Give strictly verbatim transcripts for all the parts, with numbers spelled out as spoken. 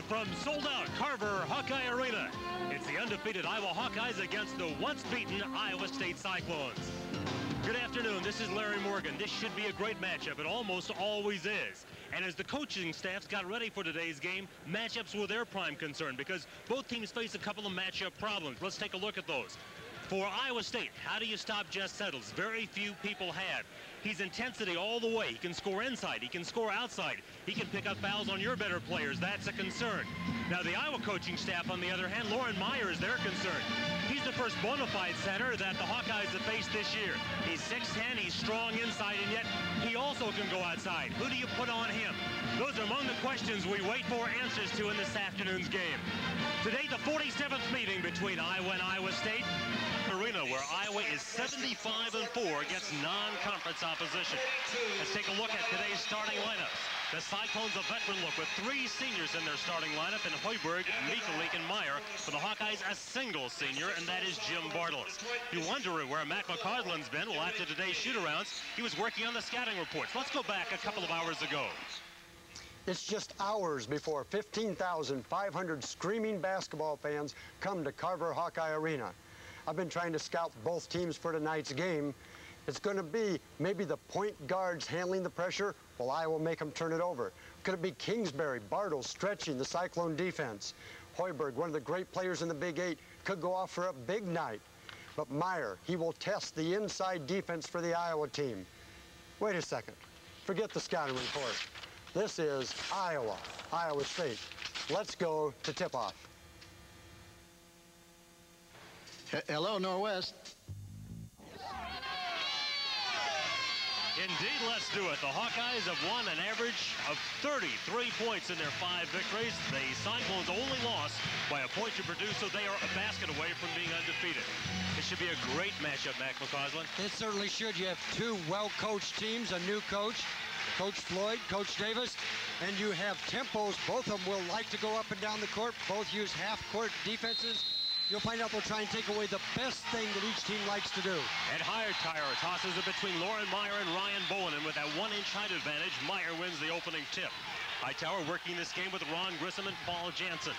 Live from sold-out Carver Hawkeye Arena, it's the undefeated Iowa Hawkeyes against the once-beaten Iowa State Cyclones. Good afternoon, this is Larry Morgan. This should be a great matchup. It almost always is. And as the coaching staffs got ready for today's game, matchups were their prime concern because both teams face a couple of matchup problems. Let's take a look at those. For Iowa State, how do you stop Jess Settles? Very few people have. He's intensity all the way. He can score inside. He can score outside. He can pick up fouls on your better players. That's a concern. Now, the Iowa coaching staff, on the other hand, Lauren Meyer is their concern. He's the first bona fide center that the Hawkeyes have faced this year. He's six ten, he's strong inside, and yet he also can go outside. Who do you put on him? Those are among the questions we wait for answers to in this afternoon's game. Today, the forty-seventh meeting between Iowa and Iowa State. Arena, where Iowa is seventy-five and four against non-conference opposition. Let's take a look at today's starting lineups. The Cyclones a veteran look with three seniors in their starting lineup in Hoiberg, Mikulik, and Meyer. For the Hawkeyes, a single senior, and that is Jim Bartles. You wonder where Mac McCausland's been. Well, after today's shoot-arounds, he was working on the scouting reports. Let's go back a couple of hours ago. It's just hours before fifteen thousand five hundred screaming basketball fans come to Carver Hawkeye Arena. I've been trying to scout both teams for tonight's game. It's going to be maybe the point guards handling the pressure, while Iowa will make them turn it over. Could it be Kingsbury, Bartles stretching the Cyclone defense? Hoiberg, one of the great players in the Big Eight, could go off for a big night. But Meyer, he will test the inside defense for the Iowa team. Wait a second. Forget the scouting report. This is Iowa, Iowa State. Let's go to tip-off. Hello, Norwest. Indeed, let's do it. The Hawkeyes have won an average of thirty-three points in their five victories. The Cyclones only lost by a point to Purdue, so they are a basket away from being undefeated. It should be a great matchup, Mac McCausland. It certainly should. You have two well-coached teams, a new coach, Coach Floyd, Coach Davis, and you have tempos. Both of them will like to go up and down the court. Both use half-court defenses. You'll find out they'll try and take away the best thing that each team likes to do. And Hightower tosses it between Lauren Meyer and Ryan Bowen, and with that one-inch height advantage, Meyer wins the opening tip. Hightower working this game with Ron Grissom and Paul Jansen.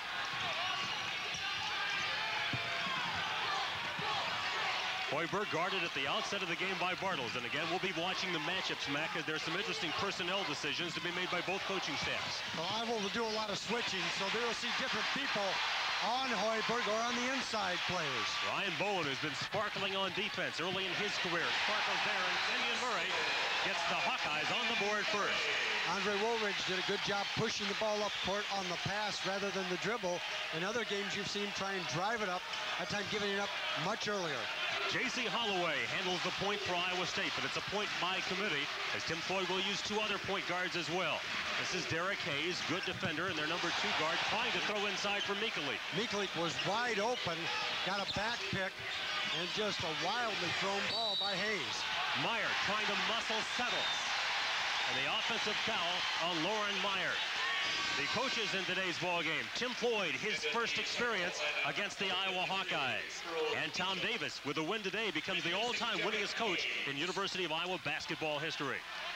Hoiberg guarded at the outset of the game by Bartles, and again, we'll be watching the matchups, Mac, as there's some interesting personnel decisions to be made by both coaching staffs. Well, Iowa will do a lot of switching, so they will see different people on Hoiberg or on the inside players. Ryan Bowen has been sparkling on defense early in his career. Sparkles there, and Kenyon Murray gets the Hawkeyes on the board first. Andre Woolridge did a good job pushing the ball up court on the pass rather than the dribble. In other games, you've seen try and drive it up, that time giving it up much earlier. J C Holloway handles the point for Iowa State, but it's a point by committee, as Tim Floyd will use two other point guards as well. This is Derek Hayes, good defender, and their number two guard trying to throw inside for Mikulik. Mikulik was wide open, got a back pick, and just a wildly thrown ball by Hayes. Meyer trying to muscle Settles. And the offensive foul on Lauren Meyer. The coaches in today's ballgame, Tim Floyd, his first experience against the Iowa Hawkeyes. And Tom Davis, with a win today, becomes the all-time winningest coach in University of Iowa basketball history.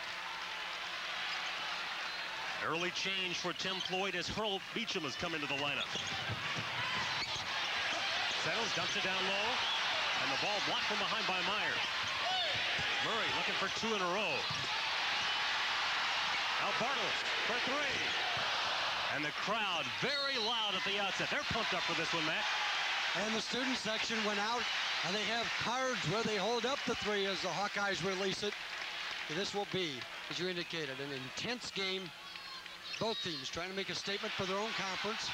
Early change for Tim Floyd as Hurl Beecham has come into the lineup. Settles, dumps it down low, and the ball blocked from behind by Meyer. Murray looking for two in a row. Now Bartles for three. And the crowd very loud at the outset. They're pumped up for this one, Matt. And the student section went out, and they have cards where they hold up the three as the Hawkeyes release it. And this will be, as you indicated, an intense game. Both teams trying to make a statement for their own conference.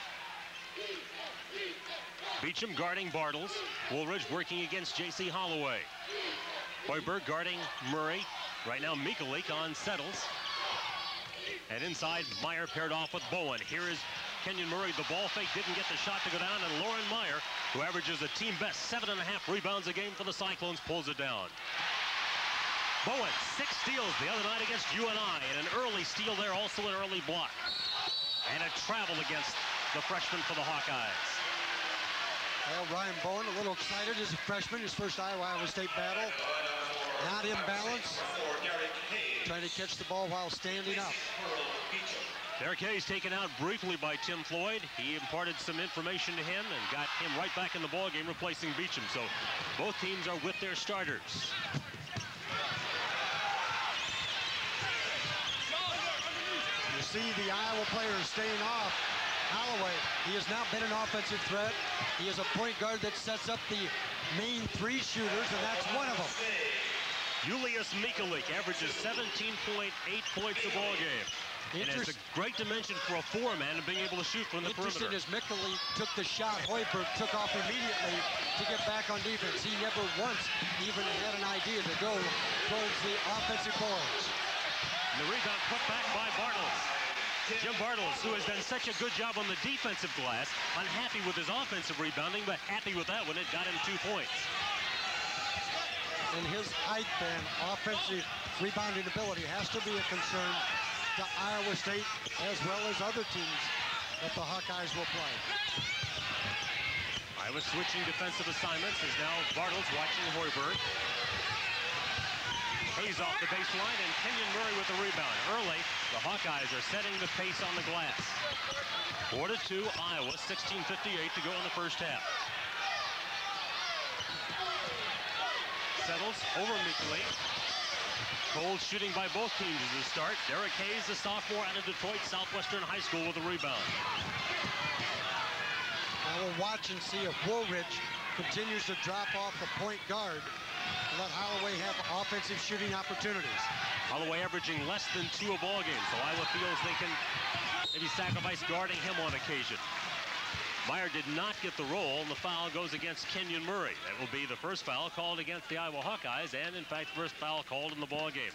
Beecham guarding Bartles. Woolridge working against J C Holloway. Hoiberg guarding Murray. Right now, Mikulik on Settles. And inside, Meyer paired off with Bowen. Here is Kenyon Murray. The ball fake didn't get the shot to go down, and Lauren Meyer, who averages a team best seven and a half rebounds a game for the Cyclones, pulls it down. Bowen, six steals the other night against U N I, and an early steal there, also an early block. And a travel against the freshman for the Hawkeyes. Well, Ryan Bowen, a little excited as a freshman, his first Iowa-Iowa State battle. Not in balance. Trying to catch the ball while standing up. Derek Hayes taken out briefly by Tim Floyd. He imparted some information to him and got him right back in the ballgame, replacing Beecham. So both teams are with their starters. You see the Iowa players staying off Holloway. He has now been an offensive threat. He is a point guard that sets up the main three shooters, and that's one of them. Julius Mikulik averages seventeen point eight points a ball game. And it's a great dimension for a four-man and being able to shoot from the Interesting perimeter. as Mikulik took the shot, Hoiberg took off immediately to get back on defense. He never once even had an idea to go towards the offensive boards. And the rebound put back by Bartles. Jim Bartles, who has done such a good job on the defensive glass, unhappy with his offensive rebounding, but happy with that one. It got him two points. And his height and offensive rebounding ability has to be a concern to Iowa State as well as other teams that the Hawkeyes will play. Iowa switching defensive assignments is now Bartles watching Hoiberg. Hayes off the baseline and Kenyon Murray with the rebound. Early, the Hawkeyes are setting the pace on the glass. four to two, Iowa, sixteen fifty-eight to go in the first half. Settles over Mikulik. Cold shooting by both teams as the start. Derek Hayes, the sophomore out of Detroit Southwestern High School, with a rebound. Now we'll watch and see if Woolridge continues to drop off the point guard and let Holloway have offensive shooting opportunities. Holloway averaging less than two a ball game, so Iowa feels they can maybe sacrifice guarding him on occasion. Meyer did not get the roll, and the foul goes against Kenyon Murray. That will be the first foul called against the Iowa Hawkeyes, and in fact, first foul called in the ball game.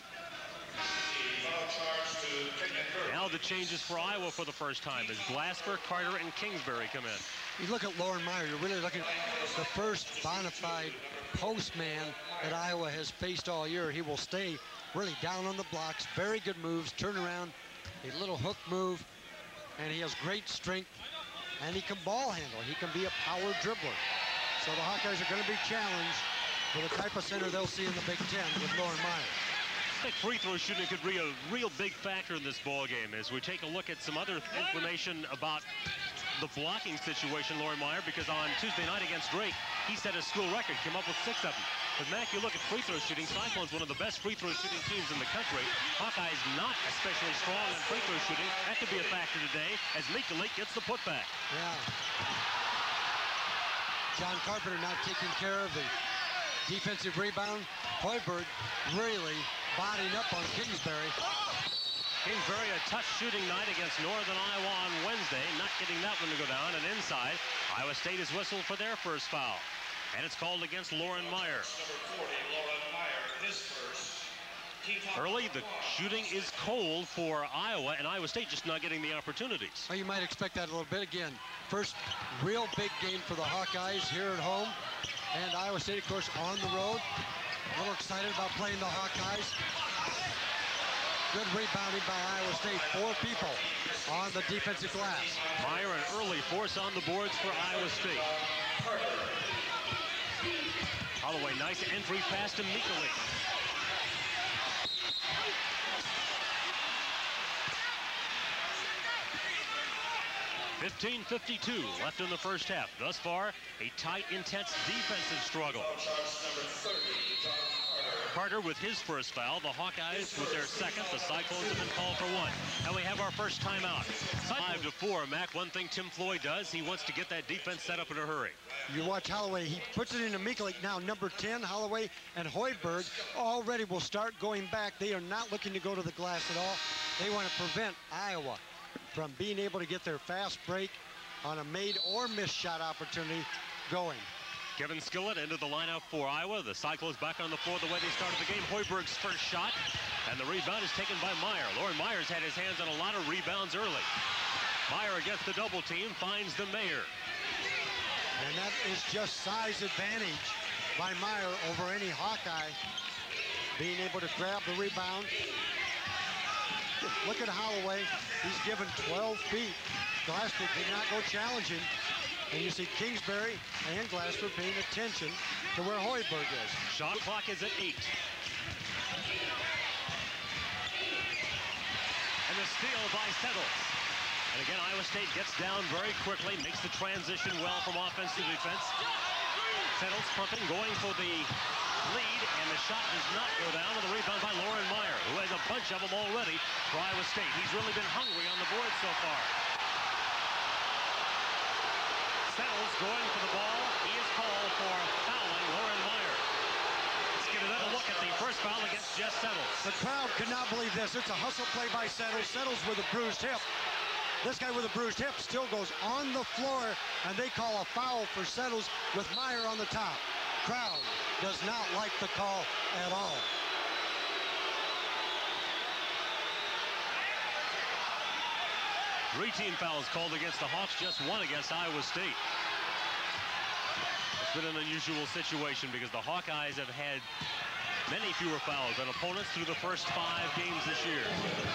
Now the changes for Iowa for the first time as Glasper, Carter, and Kingsbury come in. You look at Lauren Meyer, you're really looking at the first bona fide postman that Iowa has faced all year. He will stay really down on the blocks, very good moves, turn around, a little hook move, and he has great strength. And he can ball handle. He can be a power dribbler. So the Hawkeyes are going to be challenged with the type of center they'll see in the Big Ten with Lauren Meyer. I think free throw shooting could be a real big factor in this ball game as we take a look at some other information about the blocking situation, Lauren Meyer, because on Tuesday night against Drake, he set a school record, came up with six of them. But Mac, you look at free throw shooting, Cyclones one of the best free throw shooting teams in the country. Hawkeyes not especially strong in free throw shooting. That could be a factor today as Mikulik gets the putback. Yeah. John Carpenter not taking care of the defensive rebound. Hoiberg really bodying up on Kingsbury. Kingsbury, a tough shooting night against Northern Iowa on Wednesday, not getting that one to go down. And inside, Iowa State is whistled for their first foul. And it's called against Lauren Meyer. Early, the shooting is cold for Iowa, and Iowa State just not getting the opportunities. Well, you might expect that a little bit. Again, first real big game for the Hawkeyes here at home. And Iowa State, of course, on the road. A little excited about playing the Hawkeyes. Good rebounding by Iowa State. Four people on the defensive glass. Meyer, an early force on the boards for Iowa State. Holloway, nice entry pass to Mikulik. fifteen fifty-two left in the first half. Thus far, a tight, intense defensive struggle. Carter with his first foul. The Hawkeyes with their second. The Cyclones have been called for one. And we have our first timeout. Five to four, Mac. One thing Tim Floyd does, he wants to get that defense set up in a hurry. You watch Holloway. He puts it into Mikulik now. Number ten, Holloway and Hoiberg already will start going back. They are not looking to go to the glass at all. They want to prevent Iowa from being able to get their fast break on a made or missed shot opportunity going. Kevin Skillett into the lineup for Iowa. The Cyclones back on the floor the way they started the game. Hoiberg's first shot, and the rebound is taken by Meyer. Lauren Meyer's had his hands on a lot of rebounds early. Meyer against the double team finds the Mayer. And that is just size advantage by Meyer over any Hawkeye being able to grab the rebound. Look at Holloway. He's given twelve feet. Glasper did not go challenging. And you see Kingsbury and Glasper paying attention to where Hoiberg is. Shot clock is at eight. And the steal by Settles. And again, Iowa State gets down very quickly, makes the transition well from offense to defense. Settles pumping, going for the lead, and the shot does not go down, and the rebound by Lauren Meyer, who has a bunch of them already for Iowa State. He's really been hungry on the board so far. Settles going for the ball. He is called for fouling Lauren Meyer. Let's get another look at the first foul against Jess Settles. The crowd could not believe this. It's a hustle play by Settles. Settles with a bruised hip. This guy with a bruised hip still goes on the floor, and they call a foul for Settles with Meyer on the top. Crowd does not like the call at all. Three team fouls called against the Hawks, just one against Iowa State. It's been an unusual situation because the Hawkeyes have had many fewer fouls than opponents through the first five games this year.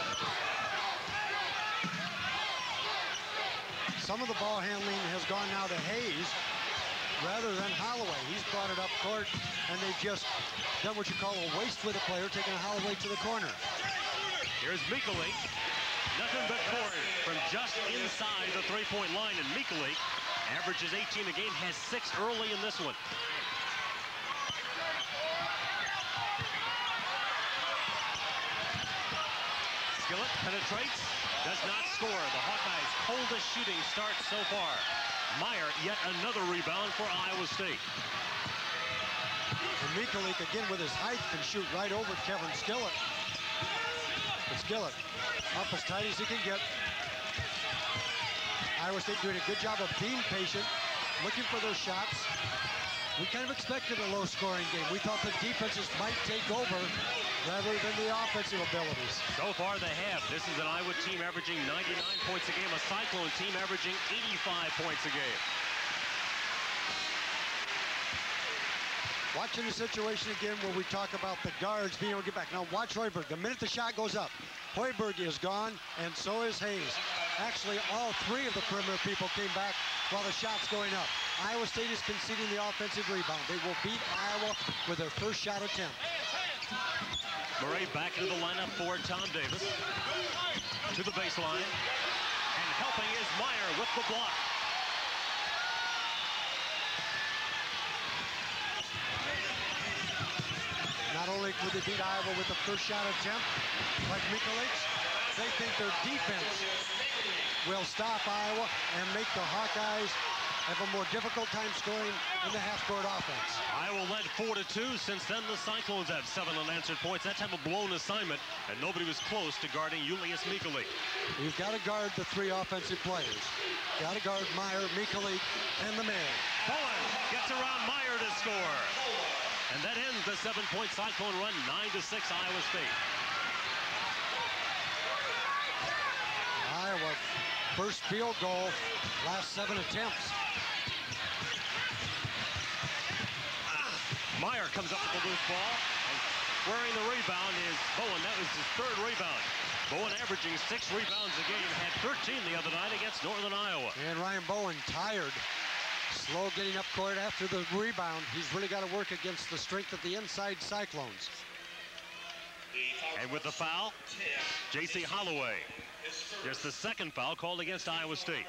Some of the ball handling has gone now to Hayes rather than Holloway. He's brought it up court, and they've just done what you call a waste with a player, taking a Holloway to the corner. Here's Mikalik. Nothing but forward from just inside the three-point line, and Mikalik averages eighteen a game, has six early in this one. Skillett penetrates, does not score. The Hawkeyes' coldest shooting start so far. Meyer, yet another rebound for Iowa State. And Mikalik, again with his height, can shoot right over Kevin Skillett. And Skillett up as tight as he can get. Iowa State doing a good job of being patient, looking for those shots. We kind of expected a low-scoring game. We thought the defenses might take over rather than the offensive abilities. So far they have. This is an Iowa team averaging ninety-nine points a game, a Cyclone team averaging eighty-five points a game. Watching the situation again where we talk about the guards being able to get back. Now watch Hoiberg. The minute the shot goes up, Hoiberg is gone, and so is Hayes. Actually, all three of the perimeter people came back while the shot's going up. Iowa State is conceding the offensive rebound. They will beat Iowa with their first shot attempt. Murray back into the lineup for Tom Davis. To the baseline. And helping is Meyer with the block. Not only would they beat Iowa with the first shot attempt, like Mikalik, they think their defense will stop Iowa and make the Hawkeyes have a more difficult time scoring in the half-court offense. Iowa led four to two. Since then, the Cyclones have seven unanswered points. That type of blown assignment, and nobody was close to guarding Julius Mikalik. You've got to guard the three offensive players. Got to guard Meyer, Mikalik, and the man. Bowen gets around Meyer to score. And that ends the seven-point Cyclone run, nine to six Iowa State. Iowa, first field goal, last seven attempts. Meyer comes up with the loose ball, and wearing the rebound is Bowen. That was his third rebound. Bowen averaging six rebounds a game, had thirteen the other night against Northern Iowa. And Ryan Bowen tired. Slow getting up court after the rebound. He's really got to work against the strength of the inside Cyclones. And with the foul, J C Holloway. Just the second foul called against Iowa State.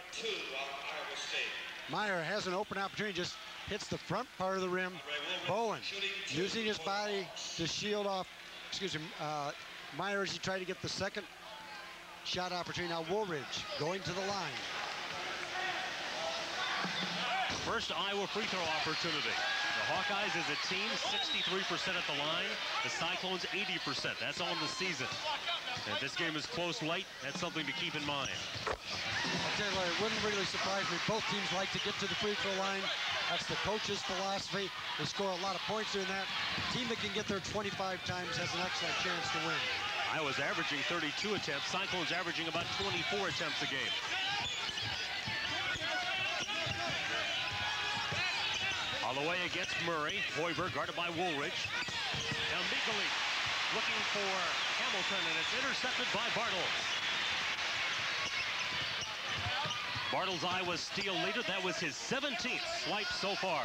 Meyer has an open opportunity, just hits the front part of the rim. Bowen using his body to shield off, excuse me, uh, Meyer as he tried to get the second shot opportunity. Now Woolridge going to the line. First Iowa free throw opportunity. The Hawkeyes as a team, sixty-three percent at the line. The Cyclones, eighty percent. That's on the season. And if this game is close late, that's something to keep in mind. I'll tell you what, it wouldn't really surprise me. Both teams like to get to the free throw line. That's the coach's philosophy. They score a lot of points doing that. The team that can get there twenty-five times has an excellent chance to win. Iowa's averaging thirty-two attempts. Cyclones averaging about twenty-four attempts a game. Holloway against Murray. Hoiberg guarded by Woolridge. Now Mikalik looking for Hamilton, and it's intercepted by Bartles. Bartles, Iowa's steal leader. That was his seventeenth swipe so far.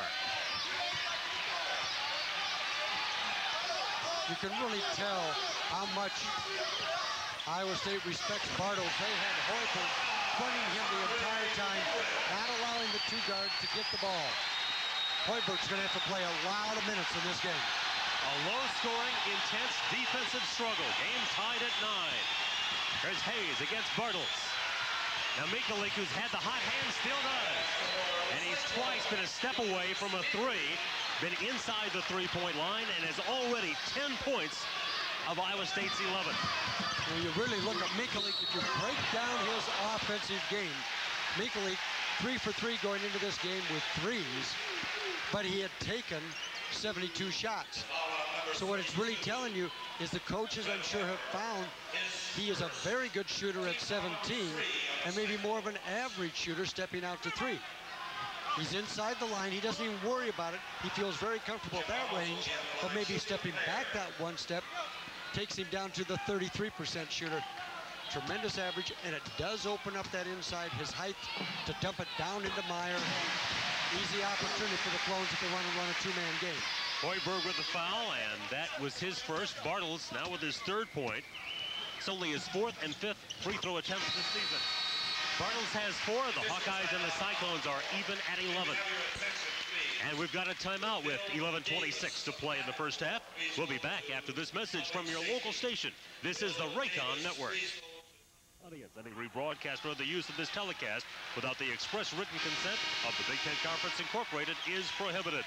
You can really tell how much Iowa State respects Bartles. They had Hoiberg fronting him the entire time, not allowing the two guards to get the ball. Hoiberg's going to have to play a lot of minutes in this game. A low-scoring, intense defensive struggle. Game tied at nine. There's Hayes against Bartles. Now Mikulik, who's had the hot hand, still does. And he's twice been a step away from a three, been inside the three-point line, and has already ten points of Iowa State's eleven. When you really look at Mikulik, if you break down his offensive game, Mikulik three for three going into this game with threes, but he had taken seventy-two shots. So what it's really telling you is the coaches, I'm sure, have found he is a very good shooter at seventeen and maybe more of an average shooter stepping out to three. He's inside the line. He doesn't even worry about it. He feels very comfortable at that range, but maybe stepping back that one step takes him down to the thirty-three percent shooter. Tremendous average, and it does open up that inside, his height, to dump it down into Meyer. Easy opportunity for the Clones if they want to run a two-man game. Hoiberg with the foul, and that was his first. Bartles now with his third point. It's only his fourth and fifth free throw attempts this season. Bartles has four. The Hawkeyes and the Cyclones are even at eleven. And we've got a timeout with eleven twenty-six to play in the first half. We'll be back after this message from your local station. This is the Raycom Network. Audience, any rebroadcast or the use of this telecast without the express written consent of the Big Ten Conference Incorporated is prohibited.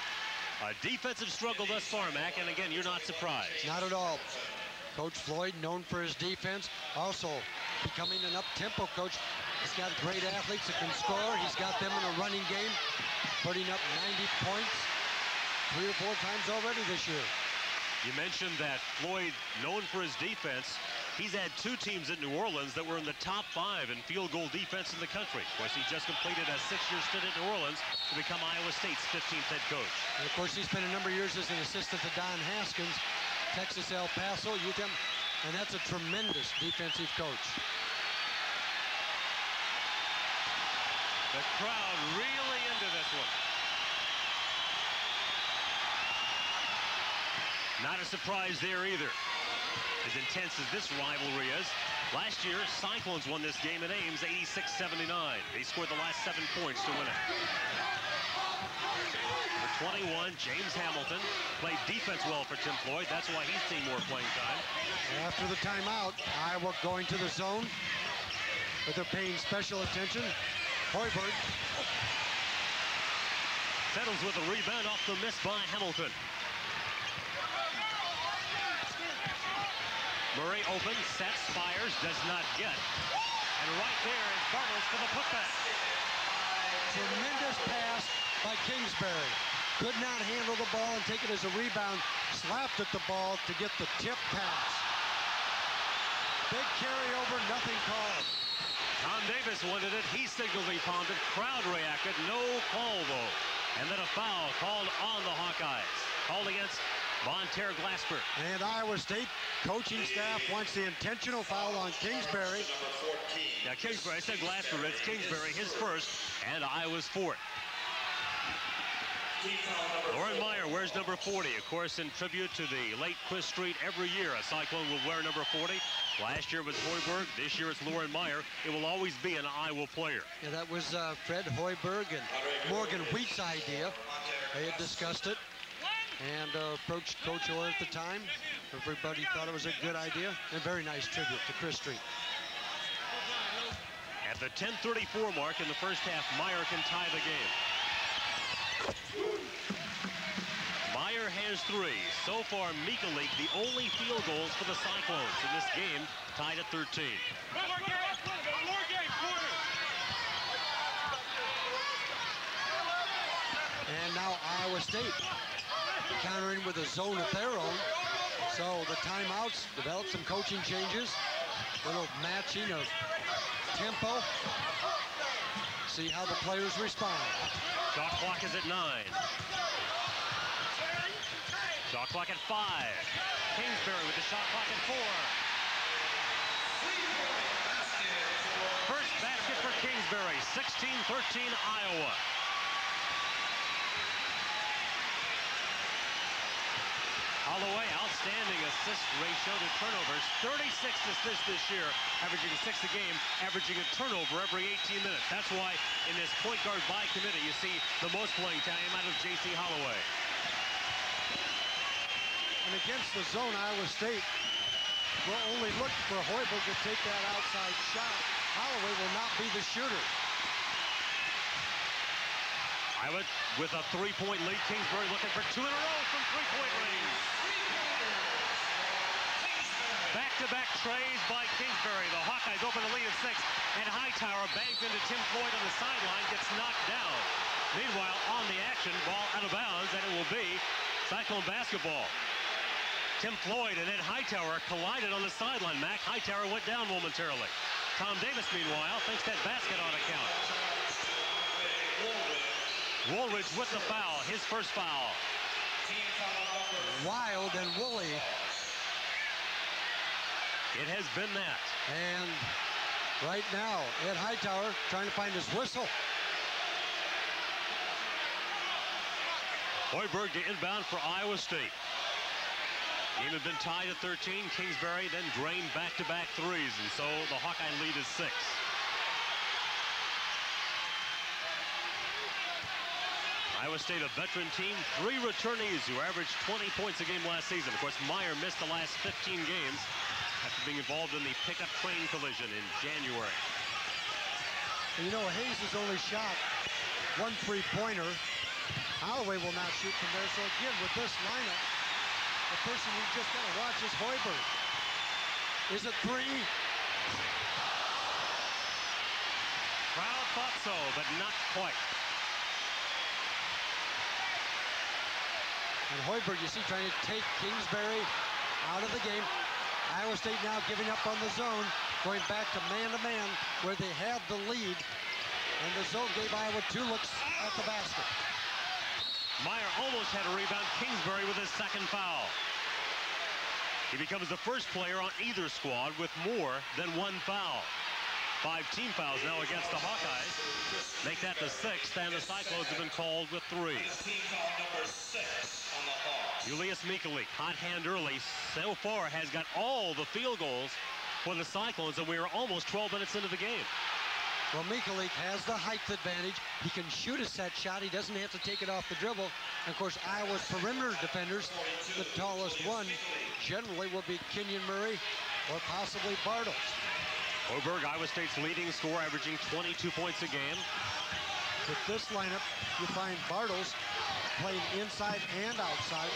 A defensive struggle thus far, Mac, and again, you're not surprised. Not at all. Coach Floyd, known for his defense, also becoming an up-tempo coach. He's got great athletes that can score. He's got them in a running game, putting up ninety points three or four times already this year. You mentioned that Floyd, known for his defense, he's had two teams at New Orleans that were in the top five in field goal defense in the country. Of course, he just completed a six-year stint at New Orleans to become Iowa State's fifteenth head coach. And of course, he spent a number of years as an assistant to Don Haskins, Texas El Paso, U T E M, and that's a tremendous defensive coach. The crowd really into this one. Not a surprise there either. As intense as this rivalry is, last year, Cyclones won this game at Ames eighty-six seventy-nine. They scored the last seven points to win it. Number twenty-one, James Hamilton, played defense well for Tim Floyd. That's why he's seen more playing time. After the timeout, Iowa going to the zone, but they're paying special attention. Hoiberg settles with a rebound off the miss by Hamilton. Murray opens, sets, fires, does not get. And right there is Bartles for the putback. Tremendous pass by Kingsbury. Could not handle the ball and take it as a rebound. Slapped at the ball to get the tip pass. Big carryover, nothing called. Tom Davis wanted it. He signaled he palmed it. Crowd reacted. No call, though. And then a foul called on the Hawkeyes. Called against Vontaire Glasper. And Iowa State coaching staff wants the intentional foul on Kingsbury. Yeah, Kingsbury, I said Glasper, it's Kingsbury, his first, and Iowa's fourth. Lauren Meyer wears number forty, of course, in tribute to the late Chris Street. Every year a Cyclone will wear number forty. Last year it was Hoiberg, this year it's Lauren Meyer. It will always be an Iowa player. Yeah, that was uh, Fred Hoiberg and Morgan Wheat's idea. They had discussed it and uh, approached Coach Orr at the time. Everybody thought it was a good idea. And a very nice tribute to Chris Street. At the ten thirty-four mark in the first half, Meyer can tie the game. Meyer has three. So far, Mikulik, the only field goals for the Cyclones in this game, tied at thirteen. And now Iowa State countering with a zone of their own. So the timeouts develop some coaching changes. A little matching of tempo. See how the players respond. Shot clock is at nine. Shot clock at five. Kingsbury with the shot clock at four. First basket for Kingsbury, sixteen thirteen Iowa. Holloway outstanding assist ratio to turnovers. thirty-six assists this year, averaging six a game, averaging a turnover every eighteen minutes. That's why in this point guard by committee, you see the most playing time out of J C Holloway. And against the zone, Iowa State will only look for Hoiberg to take that outside shot. Holloway will not be the shooter. Iowa with a three-point lead. Kingsbury looking for two in a row from three-point range. Back-to-back trays by Kingsbury. The Hawkeyes open the lead of six, and Hightower bangs into Tim Floyd on the sideline, gets knocked down. Meanwhile, on the action, ball out of bounds, and it will be Cyclone basketball. Tim Floyd and Ed Hightower collided on the sideline. Mac Hightower went down momentarily. Tom Davis, meanwhile, thinks that basket ought to count. Woolridge with the foul, his first foul. Wild and woolly. It has been that. And right now, Ed Hightower trying to find his whistle. Hoiberg to inbound for Iowa State. Game had been tied at thirteen. Kingsbury then drained back-to-back threes, and so the Hawkeye lead is six. Iowa State, a veteran team, three returnees who averaged twenty points a game last season. Of course, Meyer missed the last fifteen games after being involved in the pickup train collision in January. And you know, Hayes has only shot one three-pointer. Holloway will not shoot from there. So again, with this lineup, the person you just got to watch is Hoiberg. Is it three? Crowd thought so, but not quite. And Hoiberg, you see, trying to take Kingsbury out of the game. Iowa State now giving up on the zone, going back to man-to-man where they had the lead. And the zone gave Iowa two looks at the basket. Meyer almost had a rebound. Kingsbury with his second foul. He becomes the first player on either squad with more than one foul. Five team fouls now against the Hawkeyes. Make that the sixth, and the Cyclones have been called with three. Julius Mikulik, hot hand early, so far has got all the field goals for the Cyclones, and we are almost twelve minutes into the game. Well, Mikulik has the height advantage. He can shoot a set shot. He doesn't have to take it off the dribble. And of course, Iowa's perimeter defenders, the tallest one, generally will be Kenyon Murray or possibly Bartles. Hoiberg, Iowa State's leading scorer, averaging twenty-two points a game. With this lineup, you find Bartles playing inside and outside.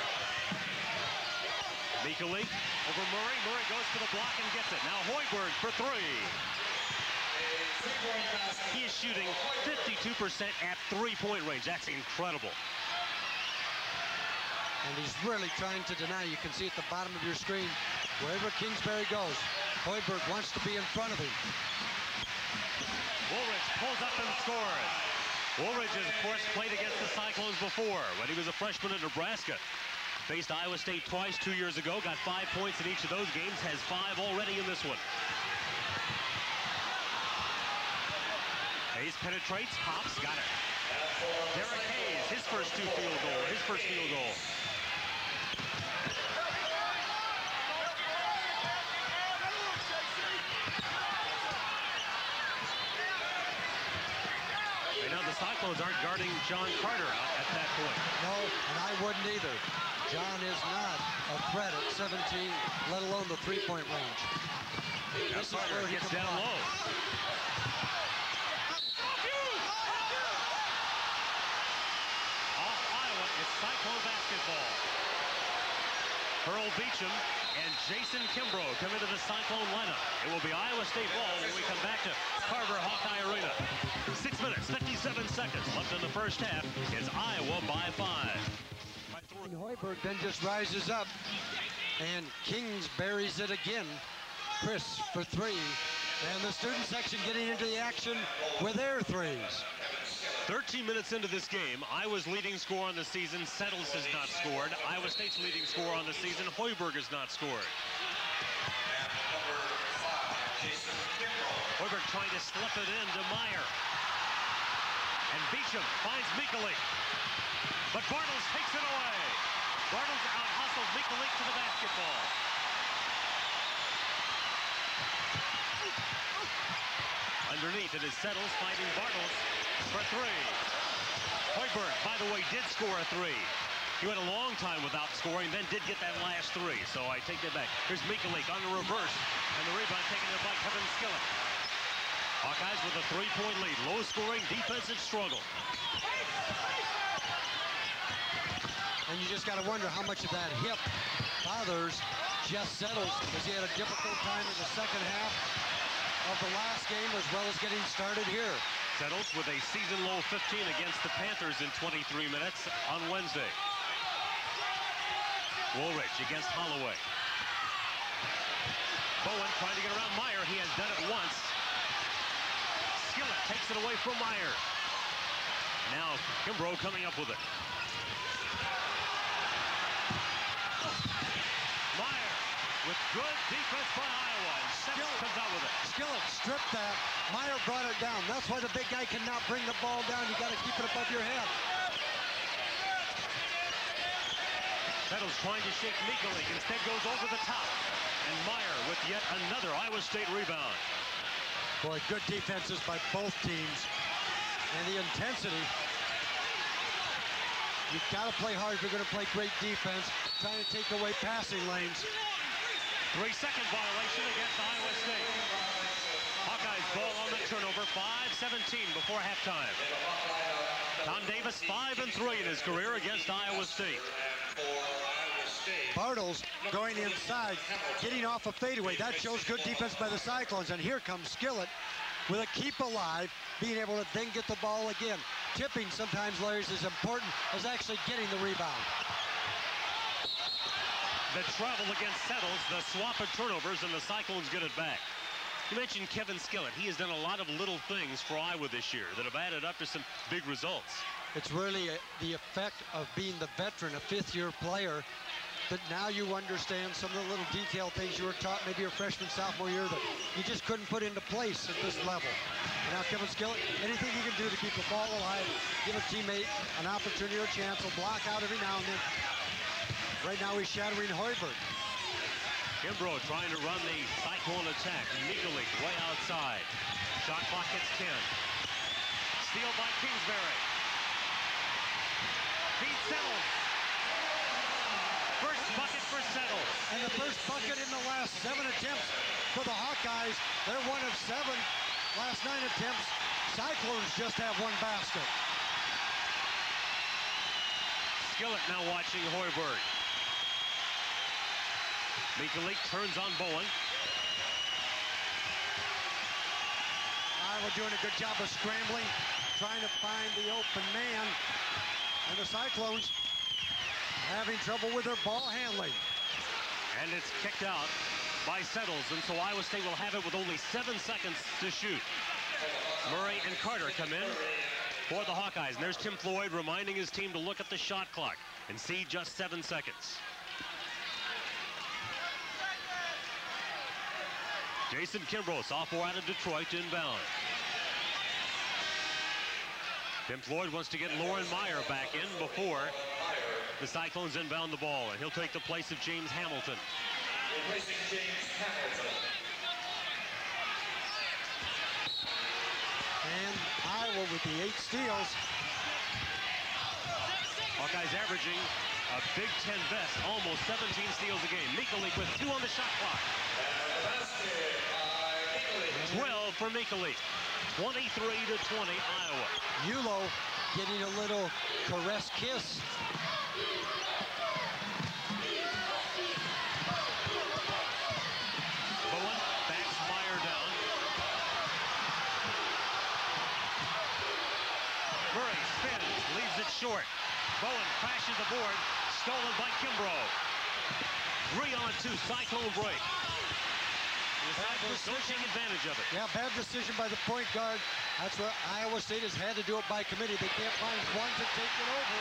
Mikulik over Murray. Murray goes for the block and gets it. Now Hoiberg for three. He is shooting fifty-two percent at three-point range. That's incredible. And he's really trying to deny. You can see at the bottom of your screen, wherever Kingsbury goes, Hoiberg wants to be in front of him. Woolridge pulls up and scores. Woolridge has, of course, played against the Cyclones before when he was a freshman at Nebraska. Faced Iowa State twice two years ago, got five points in each of those games, has five already in this one. Hayes penetrates, hops, got it. Derek Hayes, his first two field goal, his first field goal. And now the Cyclones aren't guarding John Carter out at that point. No, and I wouldn't either. John is not a threat at seventeen, let alone the three-point range. Now This is Carter where he gets can down block. low. Off Iowa, it's Cyclone basketball. Earl Beecham and Jason Kimbrough come into the Cyclone lineup. It will be Iowa State ball when we come back to Carver Hawkeye Arena. Six minutes, fifty-seven seconds left in the first half. It's Iowa by five. And Hoiberg then just rises up, and Kings buries it again. Chris for three, and the student section getting into the action with their threes. thirteen minutes into this game, Iowa's leading scorer on the season, Settles, has not scored. Iowa State's leading scorer on the season, Hoiberg, has not scored. Hoiberg trying to slip it in to Meyer. And Beecham finds Mikulik. But Bartles takes it away. Bartles out hustles Mikulik to the basketball. Underneath, it is Settles finding Bartles for three. Hoiberg, by the way, did score a three. He went a long time without scoring, then did get that last three, so I take that back. Here's Mikulik on the reverse, and the rebound taken there by Kevin Skillett. Hawkeyes with a three-point lead. Low-scoring defensive struggle. And you just got to wonder how much of that hip bothers Jeff Settles, because he had a difficult time in the second half of the last game, as well as getting started here. Settles with a season-low fifteen against the Panthers in twenty-three minutes on Wednesday. Woolrich against Holloway. Bowen trying to get around Meyer. He has done it once. Skillett takes it away from Meyer. Now Kimbrough coming up with it. Meyer with good defense by Iowa. And Settles comes out with it. Skillett stripped that. Meyer brought it down. That's why the big guy cannot bring the ball down. You got to keep it above your head. Settles trying to shake Mikulik. Instead goes over the top. And Meyer with yet another Iowa State rebound. Boy, good defenses by both teams. And the intensity. You've got to play hard if you're going to play great defense. Trying to take away passing lanes. Three-second violation against Iowa State. Hawkeyes ball on the turnover. five seventeen before halftime. Tom Davis, five and three in his career against Iowa State. Bartles going inside, getting off a fadeaway. That shows good defense by the Cyclones. And here comes Skillett with a keep alive, being able to then get the ball again. Tipping sometimes, Larry, is as important as actually getting the rebound. The travel against Settles, the swap of turnovers, and the Cyclones get it back. You mentioned Kevin Skillett. He has done a lot of little things for Iowa this year that have added up to some big results. It's really a, the effect of being the veteran, a fifth-year player, that now you understand some of the little detailed things you were taught maybe your freshman, sophomore year that you just couldn't put into place at this level. And now Kevin Skillett, anything he can do to keep the ball alive, give a teammate an opportunity or a chance, will block out every now and then. Right now he's shattering Hoiberg. Kimbrough trying to run the Cyclone attack. Mikulik way outside. Shot clock hits ten. Steal by Kingsbury. Beat Settles. First bucket for Settles. And the first bucket in the last seven attempts for the Hawkeyes. They're one of seven. Last nine attempts. Cyclones just have one basket. Skillett now watching Hoiberg. Mikulik turns on Bowen. Iowa doing a good job of scrambling, trying to find the open man. And the Cyclones having trouble with their ball handling. And it's kicked out by Settles, and so Iowa State will have it with only seven seconds to shoot. Murray and Carter come in for the Hawkeyes. And there's Tim Floyd reminding his team to look at the shot clock and see just seven seconds. Jason Kimbrough, sophomore out of Detroit, inbound. Tim Floyd wants to get Lauren Meyer back in before the Cyclones inbound the ball, and he'll take the place of James Hamilton. Replacing James Hamilton. And Iowa with the eight steals. Hawkeyes averaging a Big Ten best, almost seventeen steals a game. Mikulik with two on the shot clock. twelve for Mikulik. twenty-three to twenty, Iowa. Yulo getting a little caress kiss. Bowen backs Meyer down. Murray spins, leaves it short. Bowen crashes the board, stolen by Kimbrough. Three on two, Cyclone break. The Cyclones don't take advantage of it. Yeah, bad decision by the point guard. That's what Iowa State has had to do it by committee. They can't find one to take it over.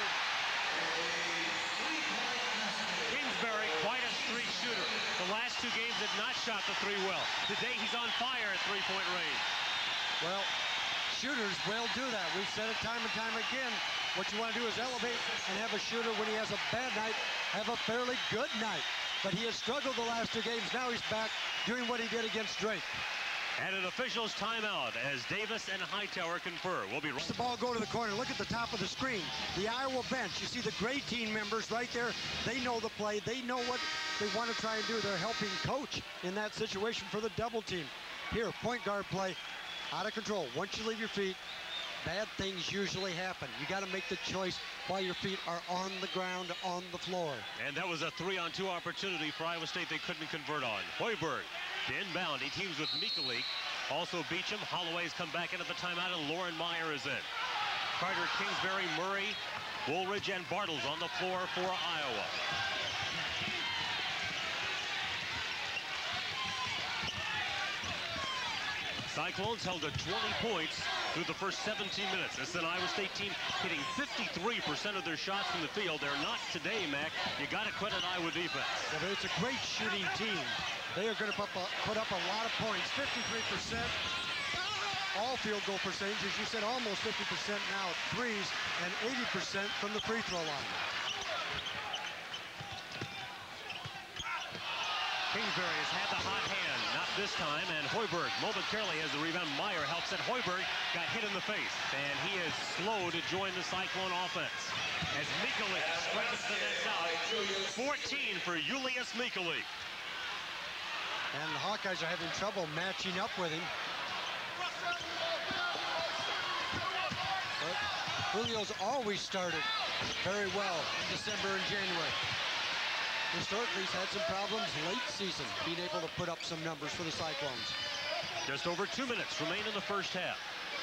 Kingsbury, quite a street shooter. The last two games had not shot the three well. Today he's on fire at three-point range. Well, shooters will do that. We've said it time and time again. What you want to do is elevate and have a shooter when he has a bad night have a fairly good night. But he has struggled the last two games. Now he's back doing what he did against Drake. And an official's timeout as Davis and Hightower confer. We'll be right. The ball go to the corner. Look at the top of the screen. The Iowa bench. You see the gray team members right there. They know the play. They know what they want to try and do. They're helping coach in that situation for the double team. Here, point guard play. Out of control. Once you leave your feet, bad things usually happen. You got to make the choice while your feet are on the ground, on the floor. And that was a three-on-two opportunity for Iowa State they couldn't convert on. Hoiberg, inbound. He teams with Mikulik. Also Beecham. Holloway's come back into the timeout, and Lauren Meyer is in. Carter, Kingsbury, Murray, Woolridge, and Bartles on the floor for Iowa. Cyclones held to twenty points through the first seventeen minutes. This is an Iowa State team hitting fifty-three percent of their shots from the field. They're not today, Mac. You got to credit Iowa defense. Yeah, but it's a great shooting team. They are going to put up, a, put up a lot of points. fifty-three percent. All field goal percentages. You said almost fifty percent now at threes and eighty percent from the free throw line. Kingsbury has had the hot hand, not this time, and Hoiberg momentarily has the rebound. Meyer helps it. Hoiberg got hit in the face, and he is slow to join the Cyclone offense. As Mikulik stretches the nets out, fourteen for Julius Mikulik. And the Hawkeyes are having trouble matching up with him. But Julio's always started very well in December and January. Historically, he's had some problems late season, being able to put up some numbers for the Cyclones. Just over two minutes remain in the first half.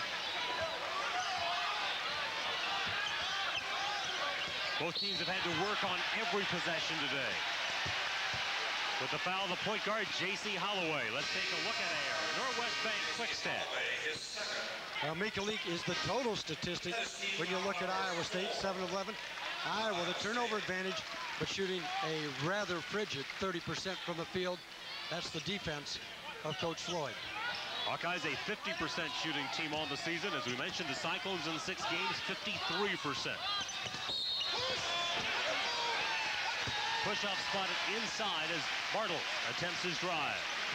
Both teams have had to work on every possession today. With the foul, the point guard, J C Holloway. Let's take a look at Air. Northwest Bank quick stat. Well, Mikulik is the total statistic when you look at Iowa State, seven of eleven. Iowa, the turnover advantage, but shooting a rather frigid thirty percent from the field. That's the defense of Coach Floyd. Hawkeyes a fifty percent shooting team on the season. As we mentioned, the Cyclones in six games, fifty-three percent. Push-off spotted inside as Bartles attempts his drive.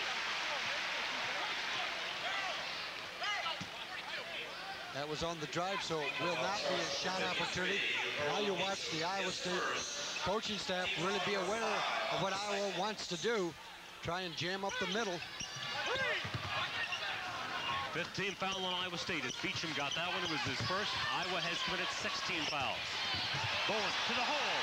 That was on the drive, so it will not be a shot opportunity. Now you watch the Iowa State coaching staff really be aware of what Iowa wants to do. Try and jam up the middle. fifteen foul on Iowa State as Beecham got that one. It was his first. Iowa has committed sixteen fouls. Bowen to the hole.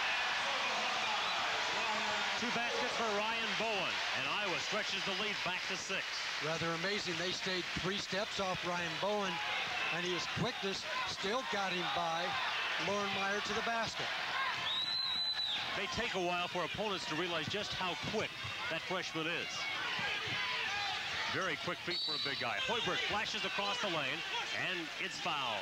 Two baskets for Ryan Bowen, and Iowa stretches the lead back to six. Rather amazing. They stayed three steps off Ryan Bowen, and his quickness still got him by Lauren Meyer to the basket. It may take a while for opponents to realize just how quick that freshman is. Very quick feet for a big guy. Hoiberg flashes across the lane, and it's fouled.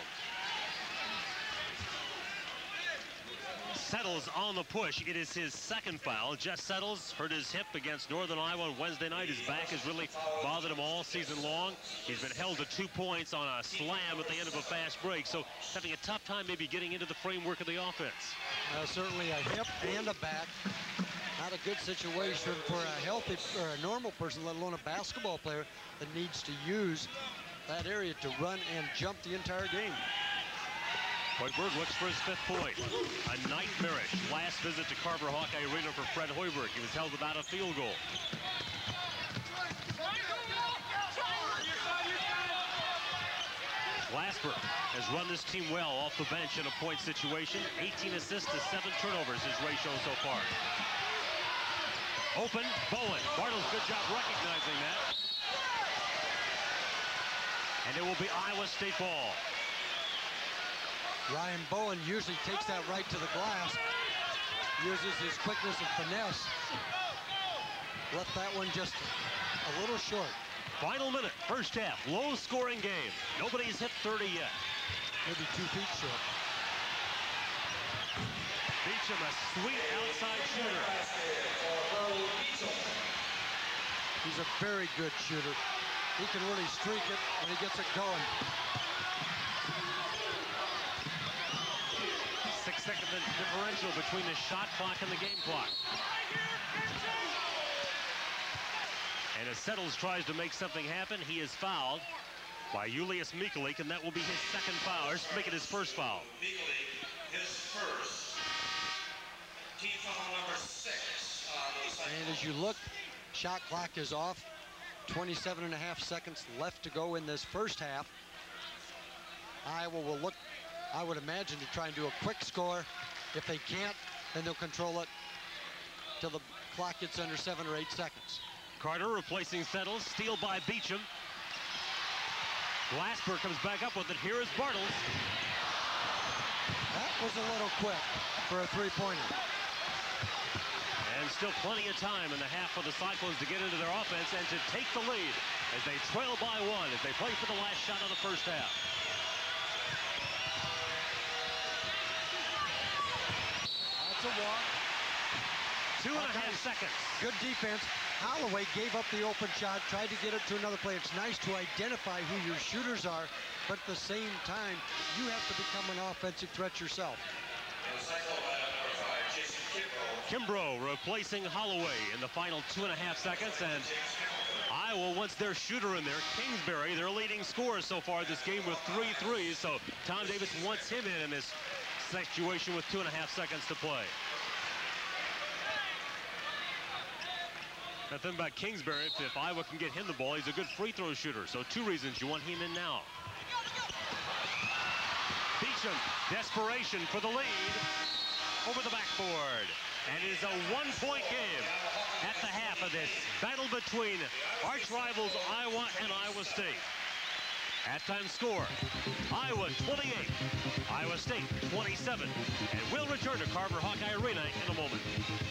Settles on the push. It is his second foul. Jess Settles hurt his hip against Northern Iowa on Wednesday night. His back has really bothered him all season long. He's been held to two points on a slam at the end of a fast break, so having a tough time maybe getting into the framework of the offense. Uh, certainly a hip and a back. Not a good situation for a healthy or a normal person, let alone a basketball player that needs to use that area to run and jump the entire game. Hoiberg looks for his fifth point. A nightmarish last visit to Carver Hawkeye Arena for Fred Hoiberg. He was held without a field goal. Glasper has run this team well off the bench in a point situation. eighteen assists to seven turnovers his ratio so far. Open, Bowen. Bartles, good job recognizing that. And it will be Iowa State ball. Ryan Bowen usually takes that right to the glass, uses his quickness and finesse. Left that one just a little short. Final minute, first half, low-scoring game. Nobody's hit thirty yet. Maybe two feet short. Beecham, a sweet outside shooter. He's a very good shooter. He can really streak it when he gets it going. Six second differential between the shot clock and the game clock. And as Settles tries to make something happen, he is fouled by Julius Mikulik, and that will be his second foul, or make it his first foul. Mikulik, his first. Team foul number six. And as you look, shot clock is off. twenty-seven and a half seconds left to go in this first half. Iowa will look, I would imagine, to try and do a quick score. If they can't, then they'll control it till the clock gets under seven or eight seconds. Carter replacing Settles, steal by Beecham. Glasper comes back up with it. Here is Bartles. That was a little quick for a three-pointer. And still plenty of time in the half for the Cyclones to get into their offense and to take the lead as they trail by one as they play for the last shot of the first half. That's a walk. Two and a half seconds. Good defense. Holloway gave up the open shot, tried to get it to another play. It's nice to identify who your shooters are, but at the same time, you have to become an offensive threat yourself. And Cyclone lineup number five, Jason Kimbrough. Kimbrough replacing Holloway in the final two and a half seconds, and Iowa wants their shooter in there. Kingsbury, their leading scorer so far this game with three threes, so Tom Davis wants him in in this situation with two and a half seconds to play. The thing about Kingsbury, if, if Iowa can get him the ball, he's a good free throw shooter. So two reasons you want him in now. Beecham, desperation for the lead over the backboard. And it is a one-point game at the half of this battle between arch rivals Iowa and Iowa State. Halftime score, Iowa twenty-eight, Iowa State twenty-seven. And we'll return to Carver Hawkeye Arena in a moment.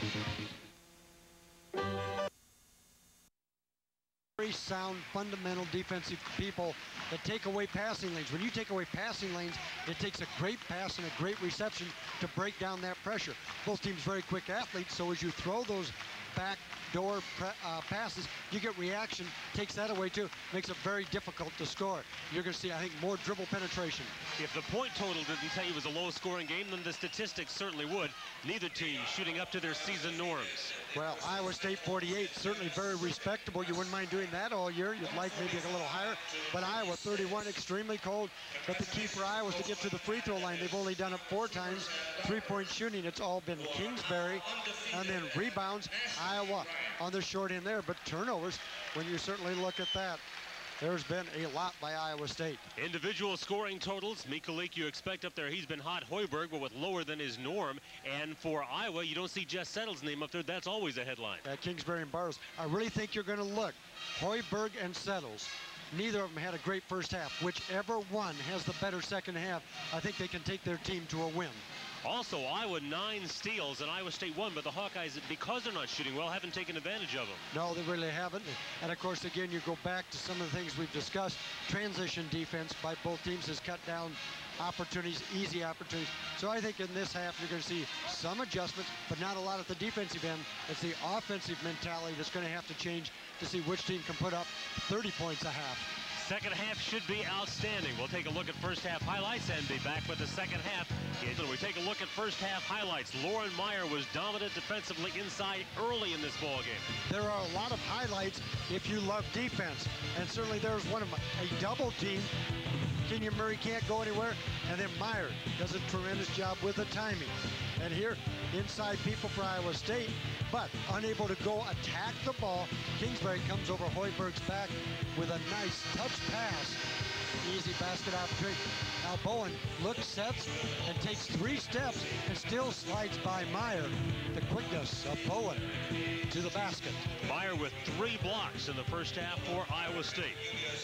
Very sound, fundamental defensive people that take away passing lanes. When you take away passing lanes, it takes a great pass and a great reception to break down that pressure. Both teams very quick athletes, so as you throw those back door uh, passes, you get reaction, takes that away too, makes it very difficult to score. You're going to see, I think, more dribble penetration. If the point total didn't tell you it was a low-scoring game, then the statistics certainly would. Neither team shooting up to their season norms. Well, Iowa State forty-eight, certainly very respectable. You wouldn't mind doing that all year. You'd like maybe a little higher. But Iowa thirty-one, extremely cold. But the key for Iowa is to get to the free throw line. They've only done it four times. Three-point shooting, it's all been Kingsbury. And then rebounds, Iowa on the short end there. But turnovers, when you certainly look at that, there's been a lot by Iowa State. Individual scoring totals, Mikulik you expect up there. He's been hot. Hoiberg, but with lower than his norm. And for Iowa, you don't see Jess Settles' name up there. That's always a headline. Uh, Kingsbury and Bartles. I really think you're going to look. Hoiberg and Settles. Neither of them had a great first half. Whichever one has the better second half, I think they can take their team to a win. Also, Iowa nine steals and Iowa State one, but the Hawkeyes, because they're not shooting well, haven't taken advantage of them. No, they really haven't. And of course, again, you go back to some of the things we've discussed. Transition defense by both teams has cut down opportunities, easy opportunities. So I think in this half, you're going to see some adjustments, but not a lot at the defensive end. It's the offensive mentality that's going to have to change to see which team can put up thirty points a half. Second half should be outstanding. We'll take a look at first half highlights and be back with the second half. We take a look at first half highlights. Lauren Meyer was dominant defensively inside early in this ball game. There are a lot of highlights if you love defense. And certainly there's one of them, a double team. Kenyon Murray can't go anywhere. And then Meyer does a tremendous job with the timing. And here, inside people for Iowa State, but unable to go attack the ball. Kingsbury comes over Hoiberg's back with a nice touch pass. Easy basket opportunity. Now Bowen looks, sets, and takes three steps and still slides by Meyer. The quickness of Bowen to the basket. Meyer with three blocks in the first half for Iowa State.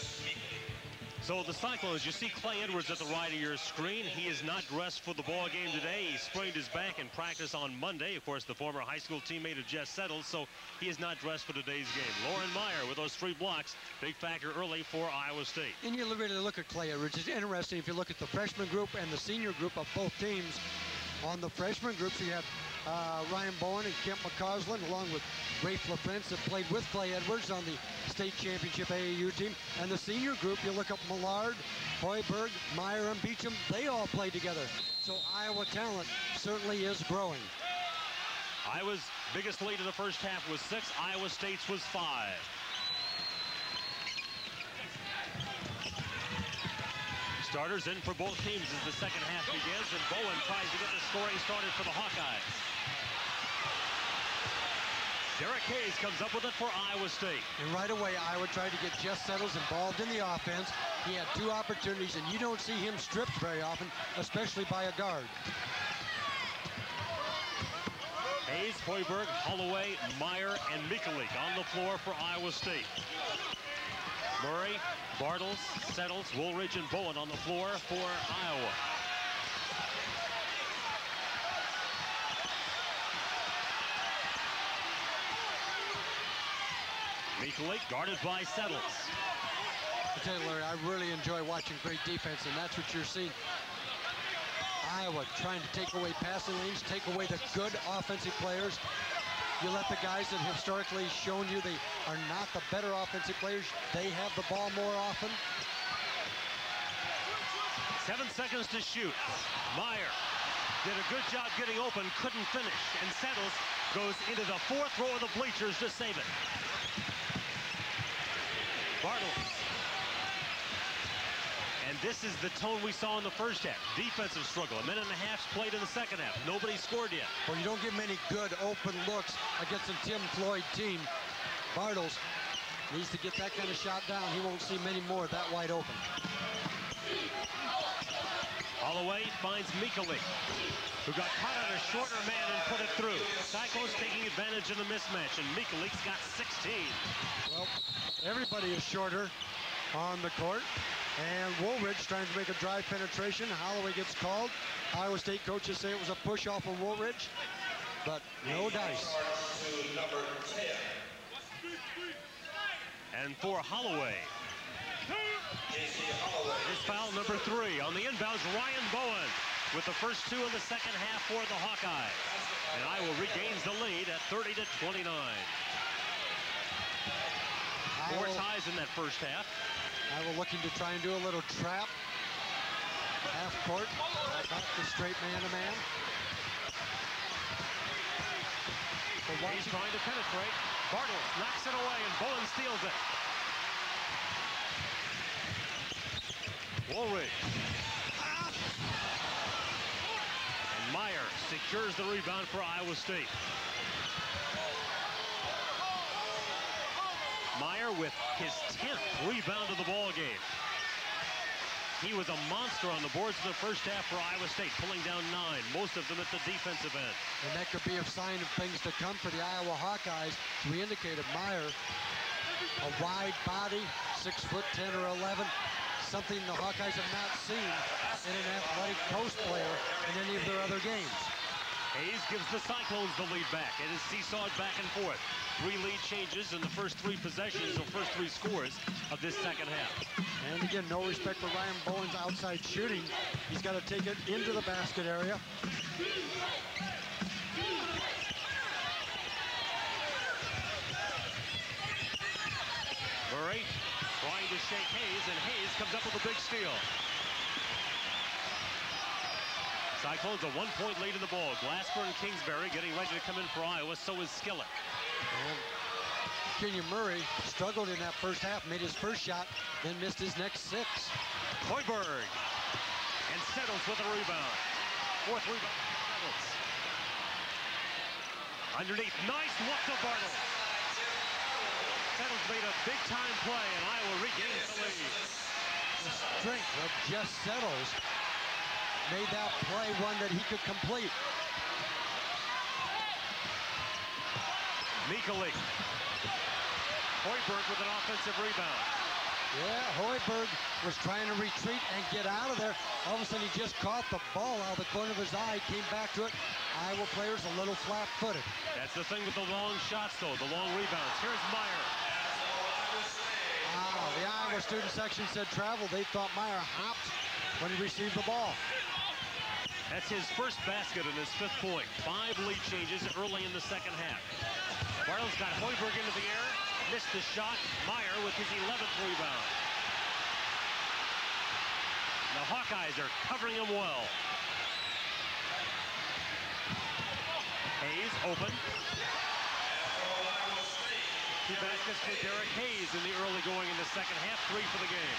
So the Cyclones, you see Clay Edwards at the right of your screen. He is not dressed for the ball game today. He sprained his back in practice on Monday. Of course, the former high school teammate of Jess Settles, so he is not dressed for today's game. Lauren Meyer with those three blocks, big factor early for Iowa State. And you really look at Clay Edwards. It's interesting if you look at the freshman group and the senior group of both teams. On the freshman group, so you have uh, Ryan Bowen and Kent McCausland, along with Rafe LaPrince, that played with Clay Edwards on the state championship A A U team. And the senior group, you look up Millard, Hoiberg, Meyer, and Beecham, they all play together. So Iowa talent certainly is growing. Iowa's biggest lead in the first half was six. Iowa State's was five. Starters in for both teams as the second half begins, and Bowen tries to get the scoring started for the Hawkeyes. Derek Hayes comes up with it for Iowa State. And right away, Iowa tried to get Jess Settles involved in the offense. He had two opportunities, and you don't see him stripped very often, especially by a guard. Hayes, Hoiberg, Holloway, Meyer, and Mikulik on the floor for Iowa State. Murray, Bartles, Settles, Woolridge, and Bowen on the floor for Iowa. Mikulik guarded by Settles. I tell you, Larry, I really enjoy watching great defense, and that's what you're seeing. Iowa trying to take away passing lanes, take away the good offensive players. You let the guys that have historically shown you they are not the better offensive players, they have the ball more often. Seven seconds to shoot. Meyer did a good job getting open, couldn't finish, and Settles goes into the fourth row of the bleachers to save it. Bartles. And this is the tone we saw in the first half. Defensive struggle. A minute and a half's played in the second half. Nobody scored yet. Well, you don't get many good open looks against a Tim Floyd team. Bartles needs to get that kind of shot down. He won't see many more that wide open. Holloway finds Mikulik, who got caught on a shorter man and put it through. Cyclones taking advantage of the mismatch, and Mikulik's got sixteen. Well, everybody is shorter on the court. And Woolridge trying to make a drive penetration. Holloway gets called. Iowa State coaches say it was a push off of Woolridge, but no dice. And for Holloway, it's foul number three. On the inbounds, Ryan Bowen with the first two in the second half for the Hawkeyes. And Iowa regains the lead at thirty to twenty-nine. Four ties in that first half. Iowa looking to try and do a little trap. Half court, back to straight man-to-man. He's trying to penetrate. Bartles knocks it away, and Bowen steals it. Woolridge. And Meyer secures the rebound for Iowa State. Meyer with his tenth rebound of the ball game. He was a monster on the boards in the first half for Iowa State, pulling down nine, most of them at the defensive end. And that could be a sign of things to come for the Iowa Hawkeyes. We indicated Meyer, a wide body, six foot ten or eleven, something the Hawkeyes have not seen in an athletic post player in any of their other games. Hayes gives the Cyclones the lead back. It is seesawed back and forth. Three lead changes in the first three possessions, or first three scores of this second half. And again, no respect for Ryan Bowen's outside shooting. He's got to take it into the basket area. Murray trying to shake Hayes, and Hayes comes up with a big steal. Cyclones a one-point lead in the ball. Glasper and Kingsbury getting ready to come in for Iowa. So is Skillett. And Kenyon Murray struggled in that first half, made his first shot, then missed his next six. Hoiberg and Settles with a rebound. Fourth rebound for Settles. Underneath, nice look to Bartles. Settles made a big-time play, and Iowa regains the lead. The strength of Jess Settles made that play one that he could complete. Mikulik. Hoiberg with an offensive rebound. Yeah, Hoiberg was trying to retreat and get out of there. All of a sudden, he just caught the ball out of the corner of his eye, came back to it. Iowa players a little flat-footed. That's the thing with the long shots, though, the long rebounds. Here's Meyer. Wow, the Iowa student section said travel. They thought Meyer hopped when he received the ball. That's his first basket and his fifth point. Five lead changes early in the second half. Bartles got Hoiberg into the air, missed the shot. Meyer with his eleventh rebound. The Hawkeyes are covering him well. Hayes open. Two baskets for Derek Hayes in the early going in the second half. Three for the game.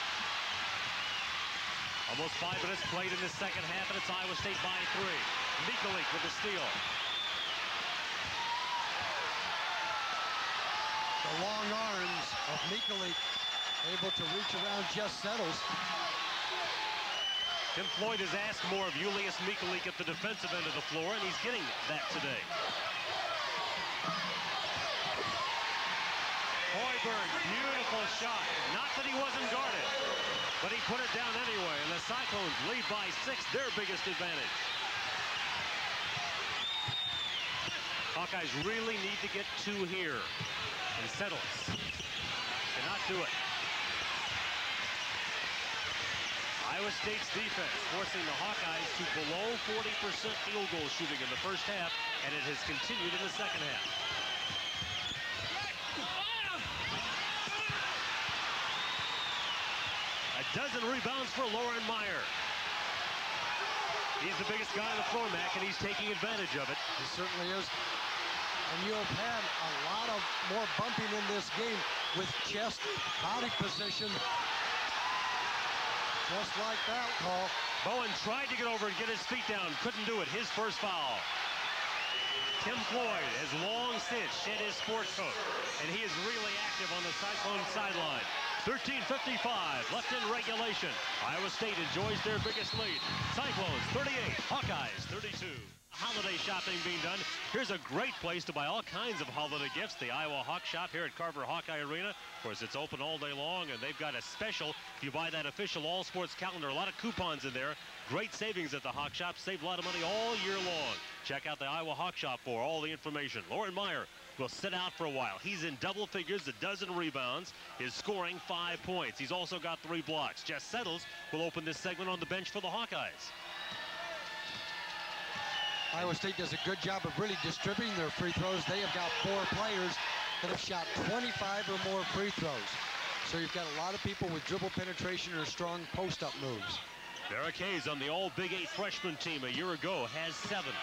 Almost five minutes played in the second half, and it's Iowa State by three. Mikulik with the steal. The long arms of Mikulik able to reach around Jess Settles. Tim Floyd has asked more of Julius Mikulik at the defensive end of the floor, and he's getting that today. Hoiberg, beautiful shot. Not that he wasn't guarded, but he put it down anyway, and the Cyclones lead by six, their biggest advantage. Hawkeyes really need to get two here, and Settles cannot do it. Iowa State's defense forcing the Hawkeyes to below forty percent field goal shooting in the first half, and it has continued in the second half. A dozen rebounds for Lauren Meyer. He's the biggest guy on the floor, Mac, and he's taking advantage of it. He certainly is. And you've had a lot of more bumping in this game with chest, body position. Just like that call. Bowen tried to get over and get his feet down. Couldn't do it. His first foul. Tim Floyd has long since shed his sports coat, and he is really active on the Cyclone sideline. thirteen fifty-five left in regulation. Iowa State enjoys their biggest lead. Cyclones thirty-eight, Hawkeyes thirty-two. Holiday shopping being done. Here's a great place to buy all kinds of holiday gifts. The Iowa Hawk Shop here at Carver Hawkeye Arena. Of course, it's open all day long, and they've got a special. If you buy that official all sports calendar, a lot of coupons in there. Great savings at the Hawk Shop. Save a lot of money all year long. Check out the Iowa Hawk Shop for all the information. Lauren Meyer will sit out for a while. He's in double figures, a dozen rebounds, is scoring five points. He's also got three blocks. Jess Settles will open this segment on the bench for the Hawkeyes. Iowa State does a good job of really distributing their free throws. They have got four players that have shot twenty-five or more free throws. So you've got a lot of people with dribble penetration or strong post-up moves. Derek Hayes on the all Big Eight freshman team a year ago has seven.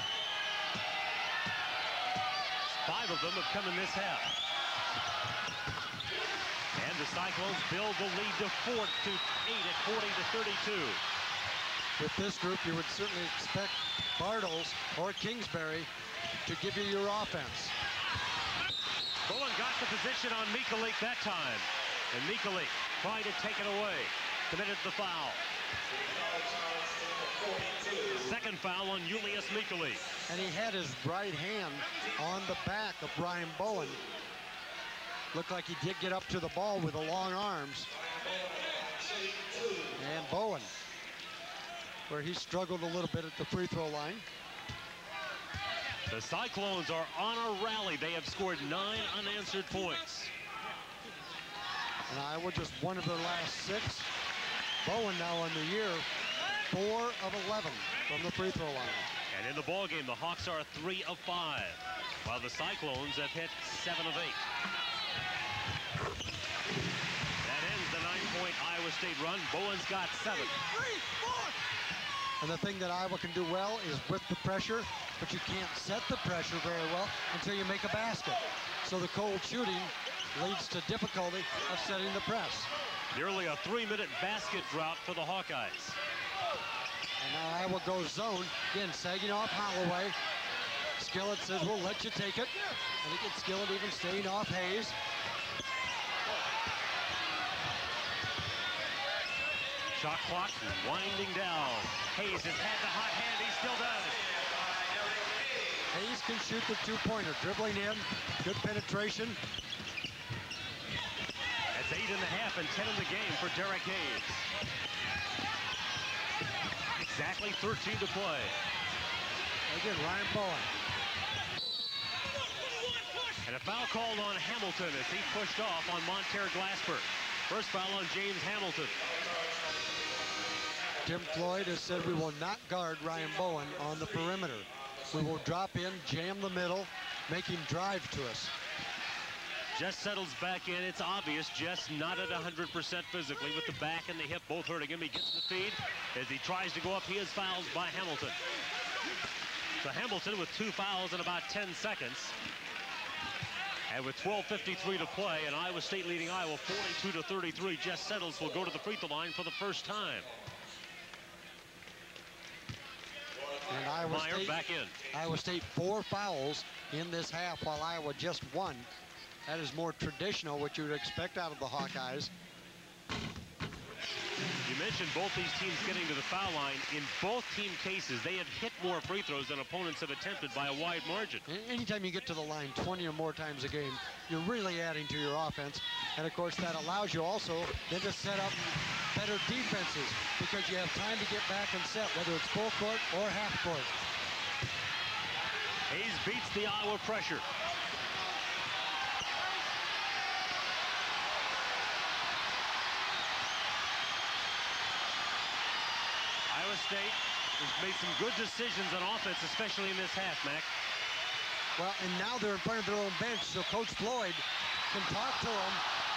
Five of them have come in this half. And the Cyclones build the lead to four to eight at forty to thirty-two. With this group, you would certainly expect Bartles or Kingsbury to give you your offense. Bowen got the position on Mikulik that time. And Mikulik trying to take it away. Committed the foul. Second foul on Julius Mikulik. And he had his right hand on the back of Brian Bowen. Looked like he did get up to the ball with the long arms. And Bowen, where he struggled a little bit at the free throw line. The Cyclones are on a rally. They have scored nine unanswered points. And Iowa just one of their last six. Bowen now on the year, four of eleven from the free throw line. And in the ball game, the Hawks are three of five, while the Cyclones have hit seven of eight. That ends the nine-point Iowa State run. Bowen's got seven. And the thing that Iowa can do well is whip the pressure, but you can't set the pressure very well until you make a basket. So the cold shooting leads to difficulty of setting the press. Nearly a three-minute basket drought for the Hawkeyes. And now Iowa goes zone. Again, sagging off Holloway. Skillett says, we'll let you take it. I think it's Skillett even staying off Hayes. Shot clock winding down. Hayes has had the hot hand. He still does. Hayes can shoot the two-pointer. Dribbling in. Good penetration. That's eight and a half and ten in the game for Derek Hayes. Exactly thirteen to play. Again, Ryan Bowen. And a foul called on Hamilton as he pushed off on Montere Glasper. First foul on James Hamilton. Tim Floyd has said we will not guard Ryan Bowen on the perimeter. We will drop in, jam the middle, make him drive to us. Jess settles back in. It's obvious Jess not at one hundred percent physically, with the back and the hip both hurting him. He gets the feed. As he tries to go up, he is fouled by Hamilton. So Hamilton with two fouls in about ten seconds. And with twelve fifty-three to play, and Iowa State leading Iowa forty-two to thirty-three, Jess Settles will go to the free throw line for the first time. And Iowa Meyer State, back in. Iowa State four fouls in this half, while Iowa just one. That is more traditional, what you would expect out of the Hawkeyes. You mentioned both these teams getting to the foul line. In both team cases, they have hit more free throws than opponents have attempted by a wide margin. Anytime you get to the line twenty or more times a game, you're really adding to your offense. And of course, that allows you also then to set up better defenses, because you have time to get back and set, whether it's full court or half court. Hayes beats the Iowa pressure. Iowa State has made some good decisions on offense, especially in this half, Mac. Well, and now they're in front of their own bench, so Coach Floyd can talk to them.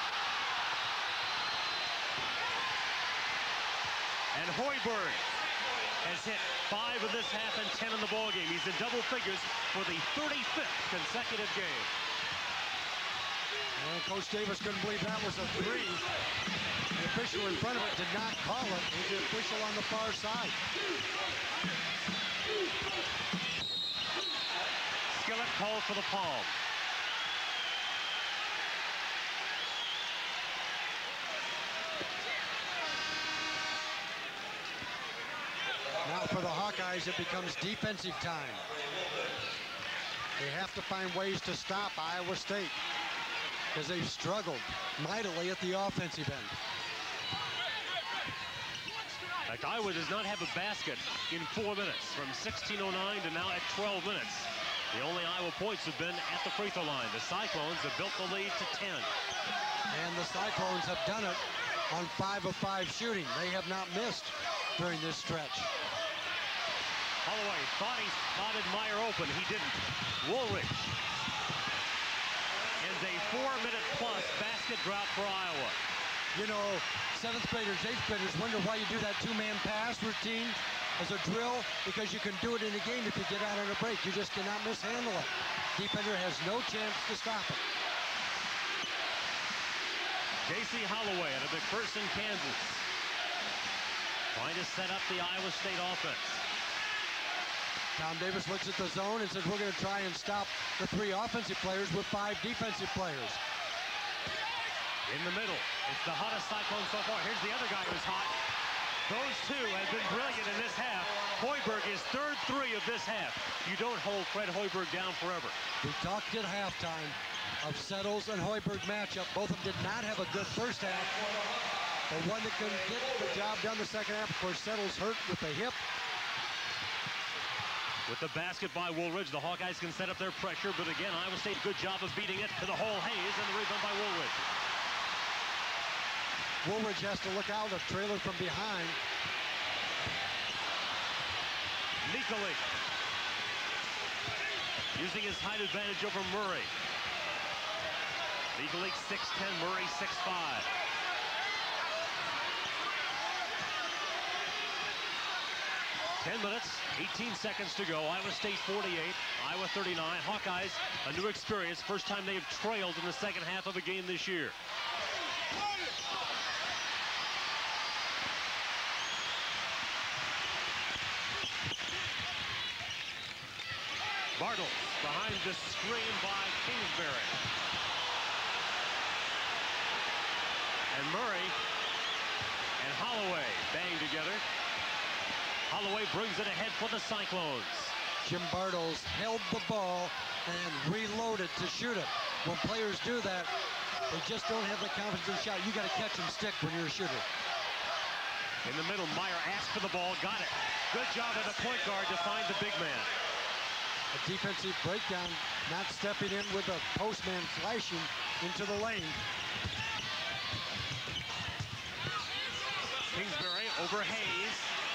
And Hoiberg has hit five in this half and ten in the ballgame. He's in double figures for the thirty-fifth consecutive game. And Coach Davis couldn't believe that was a three. The official in front of it did not call it. It was the official on the far side. Skillett called for the palm. Now for the Hawkeyes, it becomes defensive time. They have to find ways to stop Iowa State, because they've struggled mightily at the offensive end. In fact, Iowa does not have a basket in four minutes, from sixteen oh nine to now at twelve minutes. The only Iowa points have been at the free throw line. The Cyclones have built the lead to ten. And the Cyclones have done it on five of five shooting. They have not missed during this stretch. Holloway thought he spotted Meyer open. He didn't. Woolridge. And a four-minute plus basket drought for Iowa. You know, seventh graders, eighth graders wonder why you do that two-man pass routine as a drill, because you can do it in a game if you get out on a break. You just cannot mishandle it. Defender has no chance to stop it. J C Holloway out of McPherson, Kansas, trying to set up the Iowa State offense. Tom Davis looks at the zone and says, we're going to try and stop the three offensive players with five defensive players. In the middle, it's the hottest Cyclone so far. Here's the other guy who's hot. Those two have been brilliant in this half. Hoiberg is third three of this half. You don't hold Fred Hoiberg down forever. We talked at halftime of Settles and Hoiberg matchup. Both of them did not have a good first half. The one that couldn't get the job done the second half, of course, Settles hurt with the hip. With the basket by Woolridge, the Hawkeyes can set up their pressure, but again, Iowa State, good job of beating it to the hole. Hayes, and the rebound by Woolridge. Woolridge has to look out, a trailer from behind. Nikolic using his height advantage over Murray. Nikolic six ten, Murray six five. ten minutes, eighteen seconds to go. Iowa State forty-eight, Iowa thirty-nine. Hawkeyes, a new experience. First time they have trailed in the second half of a game this year. Bartles behind the screen by Kingsbury. And Murray and Holloway bang together. Holloway brings it ahead for the Cyclones. Jim Bartles held the ball and reloaded to shoot it. When players do that, they just don't have the confidence in the shot. You got to catch and stick when you're a shooter. In the middle, Meyer asked for the ball, got it. Good job at the point guard to find the big man. A defensive breakdown, not stepping in with a postman flashing into the lane. Kingsbury over Hayes.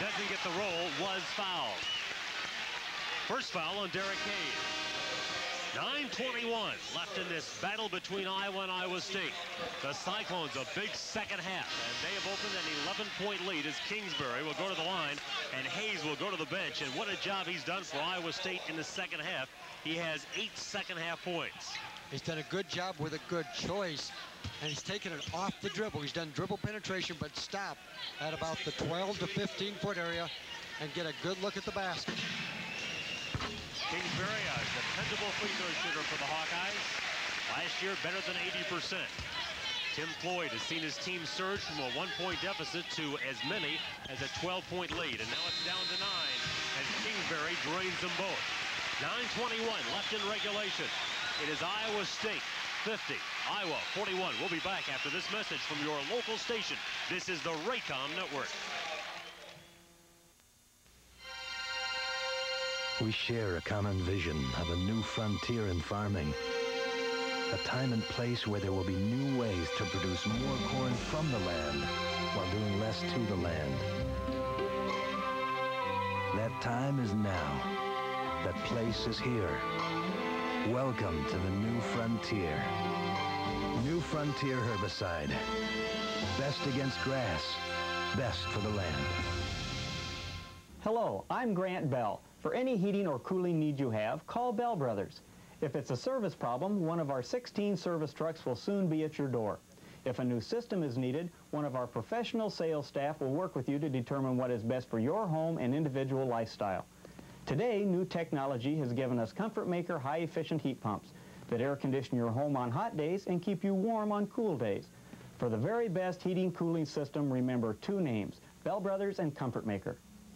doesn't get the roll, was fouled. First foul on Derek Hayes. nine twenty-one left in this battle between Iowa and Iowa State. The Cyclones a big second half, and they have opened an eleven point lead as Kingsbury will go to the line and Hayes will go to the bench. And what a job he's done for Iowa State in the second half. He has eight second half points. He's done a good job with a good choice, and he's taken it off the dribble. He's done dribble penetration, but stop at about the twelve to fifteen foot area and get a good look at the basket. Kingsbury, a dependable free throw shooter for the Hawkeyes. Last year, better than eighty percent. Tim Floyd has seen his team surge from a one-point deficit to as many as a twelve point lead, and now it's down to nine as Kingsbury drains them both. nine twenty-one left in regulation. It is Iowa State fifty, Iowa forty-one. We'll be back after this message from your local station. This is the Raycom Network. We share a common vision of a new frontier in farming. A time and place where there will be new ways to produce more corn from the land while doing less to the land. That time is now. That place is here. Welcome to the new frontier. New Frontier herbicide. Best against grass. Best for the land. Hello, I'm Grant Bell. For any heating or cooling need you have, call Bell Brothers. If it's a service problem, one of our sixteen service trucks will soon be at your door. If a new system is needed, one of our professional sales staff will work with you to determine what is best for your home and individual lifestyle. Today, new technology has given us Comfort Maker high-efficient heat pumps that air condition your home on hot days and keep you warm on cool days. For the very best heating cooling system, remember two names, Bell Brothers and Comfort Maker.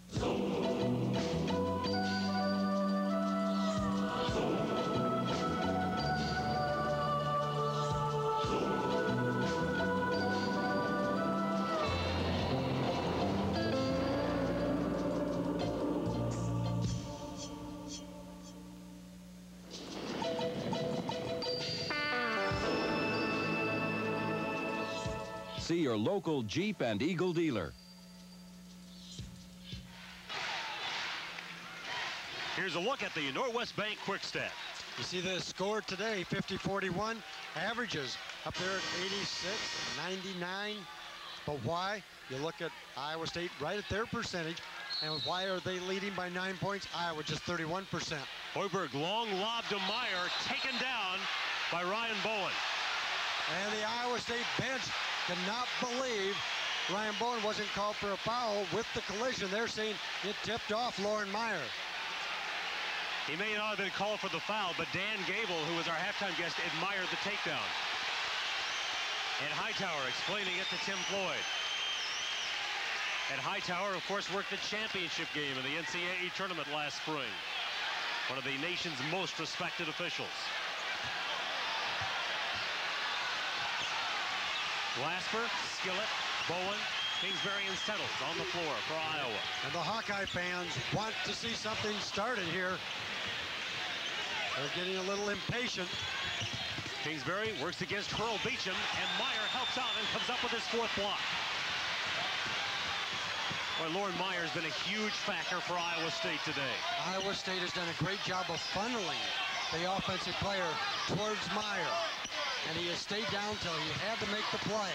See your local Jeep and Eagle dealer. Here's a look at the Northwest Bank quick stat. You see the score today, fifty forty-one, averages up there at eighty-six, ninety-nine. But why? You look at Iowa State right at their percentage, and why are they leading by nine points? Iowa just thirty-one percent. Hoiberg, long lob to Meyer, taken down by Ryan Bowen. And the Iowa State bench cannot believe Ryan Bowen wasn't called for a foul with the collision. They're saying it tipped off Lauren Meyer. He may not have been called for the foul, but Dan Gable, who was our halftime guest, admired the takedown. And Hightower explaining it to Tim Floyd. And Hightower, of course, worked the championship game in the N C double A tournament last spring. One of the nation's most respected officials. Glasper, Skillett, Bowen, Kingsbury, and Settles on the floor for Iowa. And the Hawkeye fans want to see something started here. They're getting a little impatient. Kingsbury works against Hurl Beecham, and Meyer helps out and comes up with his fourth block. Boy, Lauren Meyer's been a huge factor for Iowa State today. Iowa State has done a great job of funneling the offensive player towards Meyer. And he has stayed down till he had to make the play.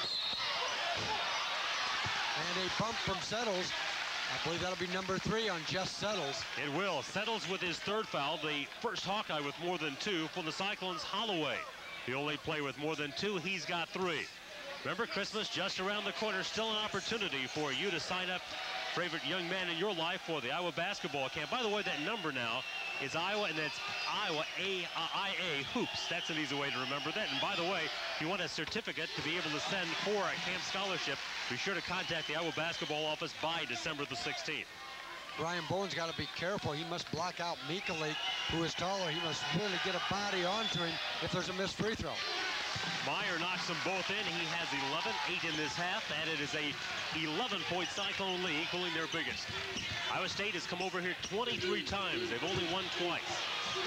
And a bump from Settles. I believe that'll be number three on Jess Settles. It will. Settles with his third foul, the first Hawkeye with more than two. For the Cyclones, Holloway, the only player with more than two. He's got three. Remember, Christmas just around the corner. Still an opportunity for you to sign up favorite young man in your life for the Iowa basketball camp. By the way, that number now is Iowa, and that's Iowa A, uh, I A Hoops. That's an easy way to remember that. And by the way, if you want a certificate to be able to send for a camp scholarship, be sure to contact the Iowa basketball office by December the sixteenth. Ryan Bowen's got to be careful. He must block out Mikalik, who is taller. He must really get a body onto him if there's a missed free throw. Meyer knocks them both in. He has eleven, eight in this half, and it is a eleven point Cyclone lead, equaling their biggest. Iowa State has come over here twenty-three times. They've only won twice.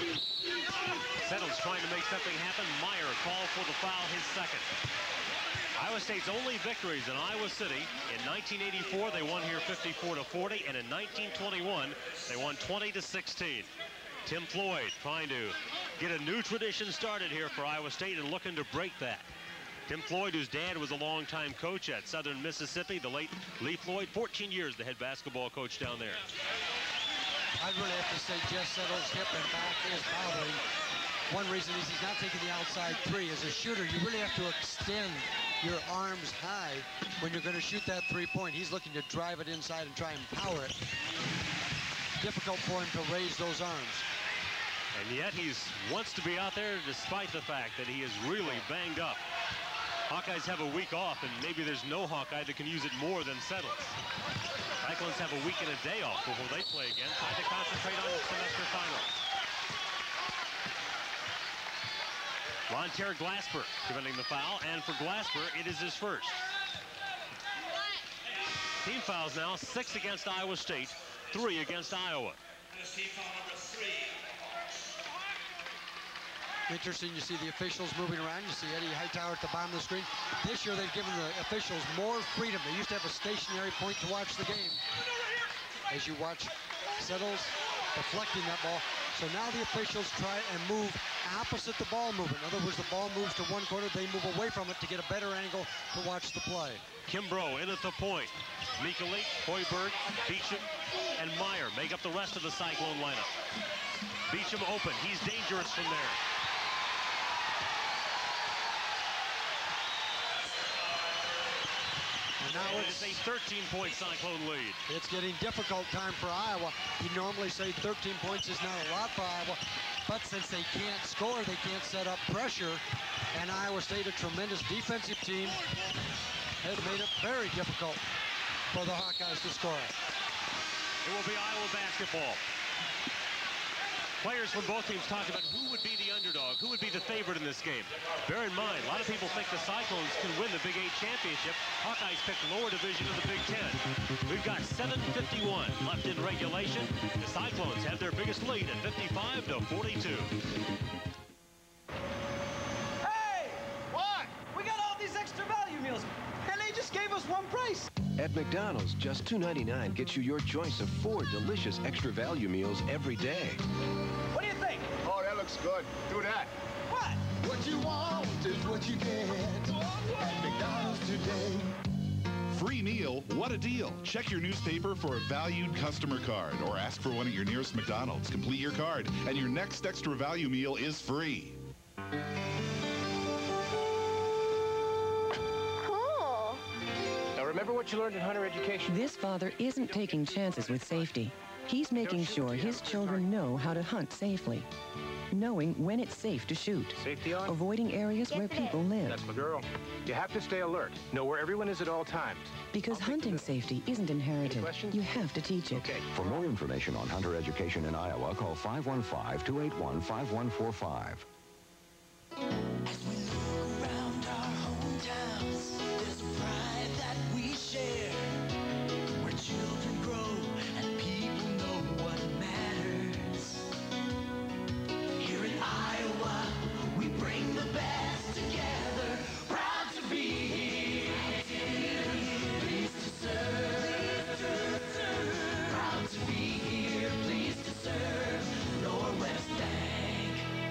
Settles trying to make something happen. Meyer called for the foul, his second. Iowa State's only victories in Iowa City. In nineteen eighty-four, they won here fifty-four to forty, and in nineteen twenty-one, they won twenty to sixteen. Tim Floyd trying to get a new tradition started here for Iowa State and looking to break that. Tim Floyd, whose dad was a longtime coach at Southern Mississippi, the late Lee Floyd, fourteen years the head basketball coach down there. I'd really have to say Jess Settle's hip and back is bothering. One reason is he's not taking the outside three. As a shooter, you really have to extend your arms high when you're going to shoot that three-point. He's looking to drive it inside and try and power it. Difficult for him to raise those arms. And yet he wants to be out there despite the fact that he is really banged up. Hawkeyes have a week off, and maybe there's no Hawkeye that can use it more than Settles. Cyclones have a week and a day off before they play again, trying to concentrate on the semester finals. Lonterre Glasper committing the foul, and for Glasper, it is his first. Team fouls now, six against Iowa State, three against Iowa. Team foul number three. Interesting, you see the officials moving around. You see Eddie Hightower at the bottom of the screen. This year, they've given the officials more freedom. They used to have a stationary point to watch the game. As you watch Settles deflecting that ball. So now the officials try and move opposite the ball movement. In other words, the ball moves to one corner. They move away from it to get a better angle to watch the play. Kimbrough in at the point. Mikalik, Hoiberg, Beecham, and Meyer make up the rest of the Cyclone lineup. Beecham open. He's dangerous from there. And now it's a thirteen point Cyclone lead. It's getting difficult time for Iowa. You normally say thirteen points is not a lot for Iowa, but since they can't score, they can't set up pressure. And Iowa State, a tremendous defensive team, has made it very difficult for the Hawkeyes to score. It will be Iowa basketball. Players from both teams talk about who would be the underdog, who would be the favorite in this game. Bear in mind, a lot of people think the Cyclones can win the Big Eight championship. Hawkeyes picked lower division of the Big Ten. We've got seven fifty-one left in regulation. The Cyclones have their biggest lead at fifty-five to forty-two. Hey! What? We got all these extra value meals, and they just gave us one price. At McDonald's, just two ninety-nine gets you your choice of four delicious extra value meals every day. What do you think? Oh, that looks good. Do that. What? What you want is what you get at McDonald's today. Free meal, what a deal. Check your newspaper for a valued customer card or ask for one at your nearest McDonald's. Complete your card and your next extra value meal is free. Remember what you learned in Hunter Education? This father isn't taking chances with safety. He's making sure his children know how to hunt safely. Knowing when it's safe to shoot. Safety on? Avoiding areas where people live. That's my girl. You have to stay alert. Know where everyone is at all times. Because hunting safety isn't inherited. You have to teach it. Okay. For more information on Hunter Education in Iowa, call five one five, two eight one, five one four five. As we look around our hometowns, there's pride that we share, where children grow and people know what matters. Here in Iowa, we bring the best together, proud to be here, pleased to serve, proud to be here, pleased to serve, Norwest Bank.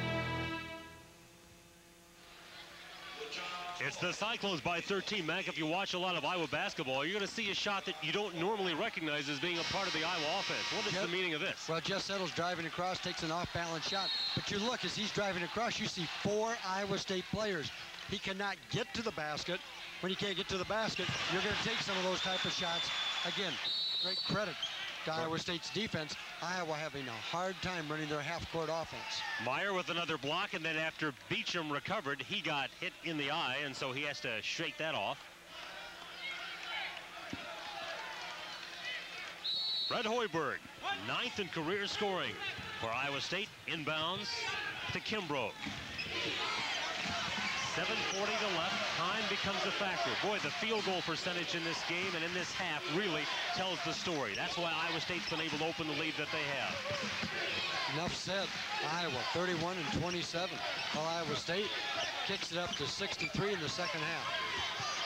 It's the Cyclones by thirteen. Mac, if you watch a lot of Iowa basketball, you're going to see a shot that you don't normally recognize as being a part of the Iowa offense. What is Jeff, the meaning of this? Well, Jeff Settles driving across, takes an off-balance shot. But you look, as he's driving across, you see four Iowa State players. He cannot get to the basket. When you can't get to the basket, you're going to take some of those type of shots. Again, great credit to Iowa State's defense. Iowa having a hard time running their half-court offense. Meyer with another block, and then after Beecham recovered, he got hit in the eye, and so he has to shake that off. Fred Hoiberg, ninth in career scoring for Iowa State. Inbounds to Kimbrough. seven forty to left. Time becomes a factor. Boy, the field goal percentage in this game and in this half really tells the story. That's why Iowa State's been able to open the lead that they have. Enough said. Iowa thirty-one and twenty-seven. While Iowa State kicks it up to sixty-three in the second half.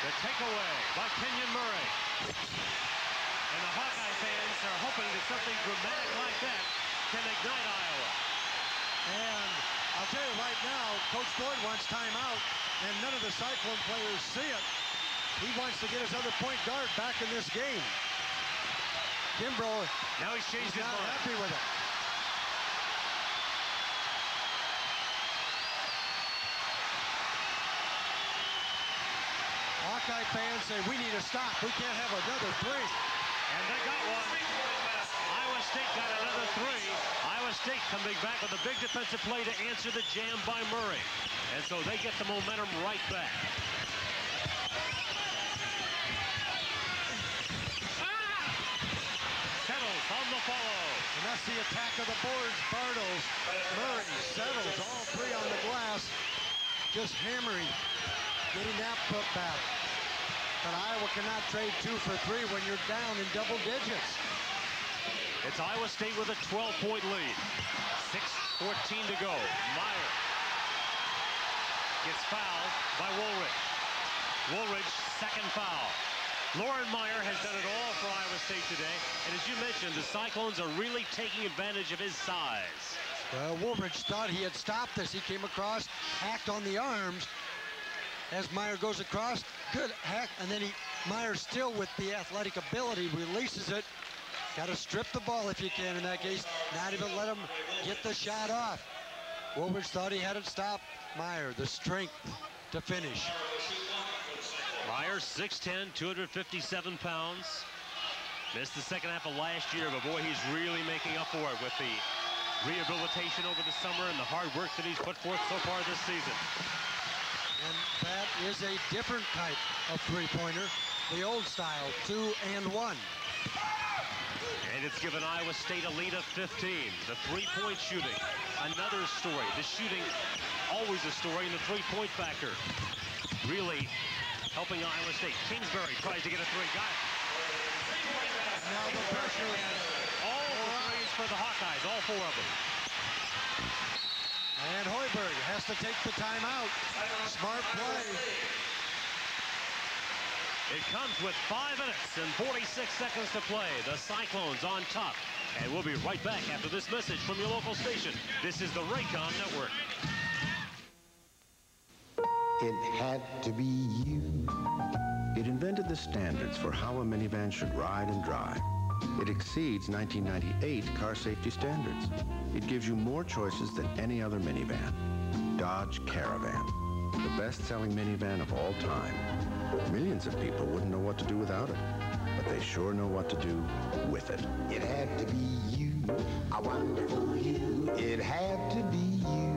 The takeaway by Kenyon Murray. And the Hawkeye fans are hoping that something dramatic like that can ignite Iowa. And I'll tell you right now, Coach Floyd wants timeout, and none of the Cyclone players see it. He wants to get his other point guard back in this game. Kimbrough, now he's changed his not mind. happy with it. Hawkeye fans say we need to stop. We can't have another three. And they got one. Iowa State got another three. Iowa State coming back with a big defensive play to answer the jam by Murray. And so they get the momentum right back. Settles on the follow. And that's the attack of the boards. Bartles, Murray, Settles, all three on the glass. Just hammering, getting that put back. But Iowa cannot trade two for three when you're down in double digits. It's Iowa State with a twelve point lead. six fourteen to go. Meyer gets fouled by Woolridge. Woolridge, second foul. Lauren Meyer has done it all for Iowa State today. And as you mentioned, the Cyclones are really taking advantage of his size. Well, Woolridge thought he had stopped this. He came across, hacked on the arms. As Meyer goes across, good hack, and then he, Meyer still with the athletic ability, releases it. Got to strip the ball if you can in that case, not even let him get the shot off. Woolridge thought he had it stopped. Meyer, the strength to finish. Meyer, six ten, two hundred fifty-seven pounds. Missed the second half of last year, but boy, he's really making up for it with the rehabilitation over the summer and the hard work that he's put forth so far this season. And that is a different type of three-pointer, the old style, two and one. And it's given Iowa State a lead of fifteen. The three-point shooting, another story. The shooting, always a story, and the three-point factor really helping Iowa State. Kingsbury tries to get a three, got it. Now the pressure. All the threes for the Hawkeyes, all four of them. And Hoiberg has to take the timeout. Smart play. It comes with five minutes and forty-six seconds to play. The Cyclones on top. And we'll be right back after this message from your local station. This is the Raycom Network. It had to be you. It invented the standards for how a minivan should ride and drive. It exceeds nineteen ninety-eight car safety standards. It gives you more choices than any other minivan. Dodge Caravan, the best-selling minivan of all time. Millions of people wouldn't know what to do without it, but they sure know what to do with it. It had to be you, a wonderful you. It had to be you.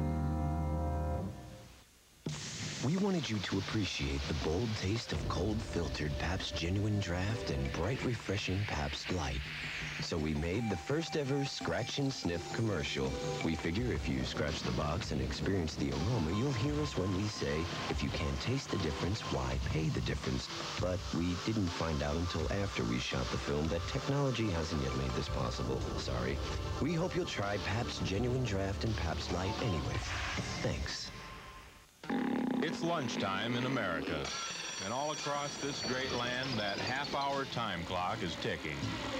We wanted you to appreciate the bold taste of cold-filtered Pabst Genuine Draft and bright, refreshing Pabst Light. So we made the first ever scratch and sniff commercial. We figure if you scratch the box and experience the aroma, you'll hear us when we say, if you can't taste the difference, why pay the difference? But we didn't find out until after we shot the film that technology hasn't yet made this possible. Sorry. We hope you'll try Pabst Genuine Draft and Pabst Light anyway. Thanks. It's lunchtime in America, and all across this great land, that half-hour time clock is ticking.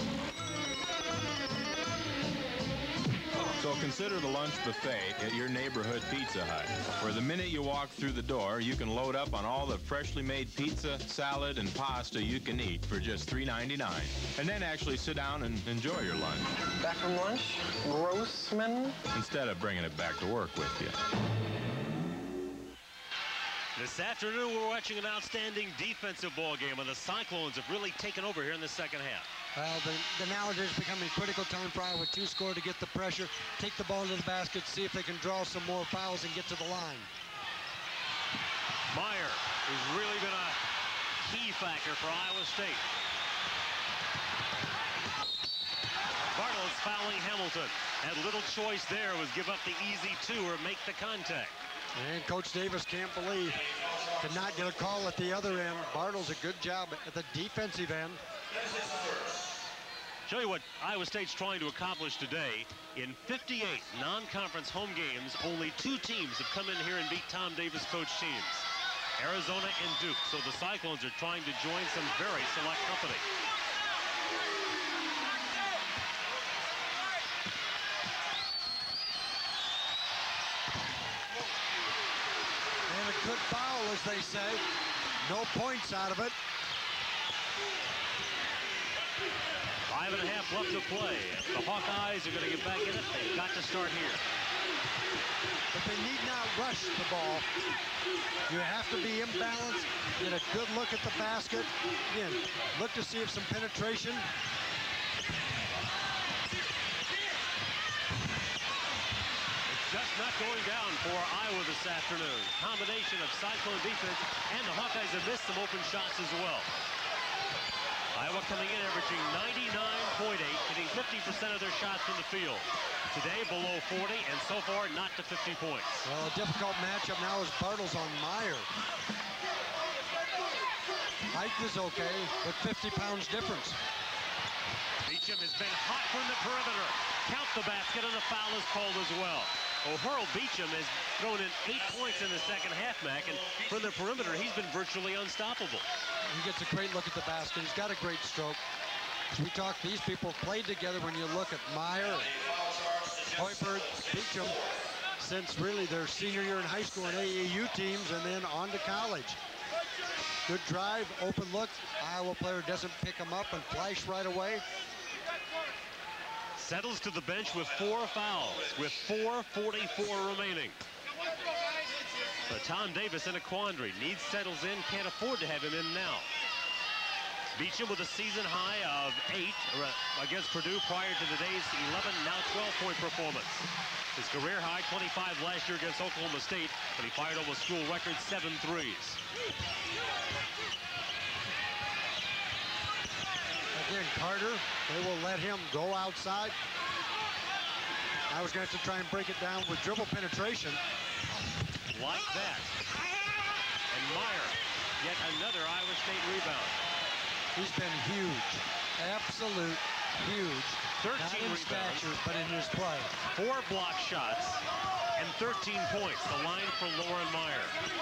So consider the lunch buffet at your neighborhood Pizza Hut, where the minute you walk through the door, you can load up on all the freshly made pizza, salad, and pasta you can eat for just three ninety-nine, and then actually sit down and enjoy your lunch. Back from lunch, Grossman? Instead of bringing it back to work with you. This afternoon, we're watching an outstanding defensive ball game, and the Cyclones have really taken over here in the second half. Well, the, the now it is becoming critical time for Iowa to score to get the pressure, take the ball to the basket, see if they can draw some more fouls and get to the line. Meyer, who's really been a key factor for Iowa State. Bartles fouling Hamilton. Had little choice there, was give up the easy two or make the contact. And Coach Davis can't believe to not get a call at the other end. Bartles a good job at the defensive end. Show you what Iowa State's trying to accomplish today. In fifty-eight non-conference home games, only two teams have come in here and beat Tom Davis coach teams. Arizona and Duke. So the Cyclones are trying to join some very select company. And a good foul, as they say. No points out of it. Five and a half left to play. If the Hawkeyes are going to get back in it, they've got to start here. But they need not rush the ball. You have to be imbalanced, get a good look at the basket. Again, look to see if some penetration. It's just not going down for Iowa this afternoon. Combination of Cyclone defense, and the Hawkeyes have missed some open shots as well. Iowa coming in averaging ninety-nine point eight, hitting fifty percent of their shots from the field. Today below forty, and so far not to fifty points. Well, a difficult matchup now is Bartles on Meyer. Height is okay, but fifty pounds difference. Beecham has been hot from the perimeter. Count the basket, and a foul is called as well. O'Hurl Beecham has thrown in eight points in the second half, Mac, and from the perimeter, he's been virtually unstoppable. He gets a great look at the basket. He's got a great stroke. We talked, these people played together. When you look at Meyer, Hoiberg, Beecham, since really their senior year in high school and A A U teams, and then on to college. Good drive, open look. Iowa player doesn't pick him up and flash right away. Settles to the bench with four fouls, with four forty-four remaining. But Tom Davis in a quandary. Needs settles in, can't afford to have him in now. Beecham with a season high of eight against Purdue prior to today's eleven, now twelve point performance. His career high, twenty-five last year against Oklahoma State, but he fired almost school record seven threes. Again, Carter, they will let him go outside. I was going to have to try and break it down with dribble penetration. Like that. And Meyer, yet another Iowa State rebound. He's been huge, absolute huge. thirteen Not in rebounds, stature, but in his play. Four block shots and thirteen points. The line for Lauren Meyer.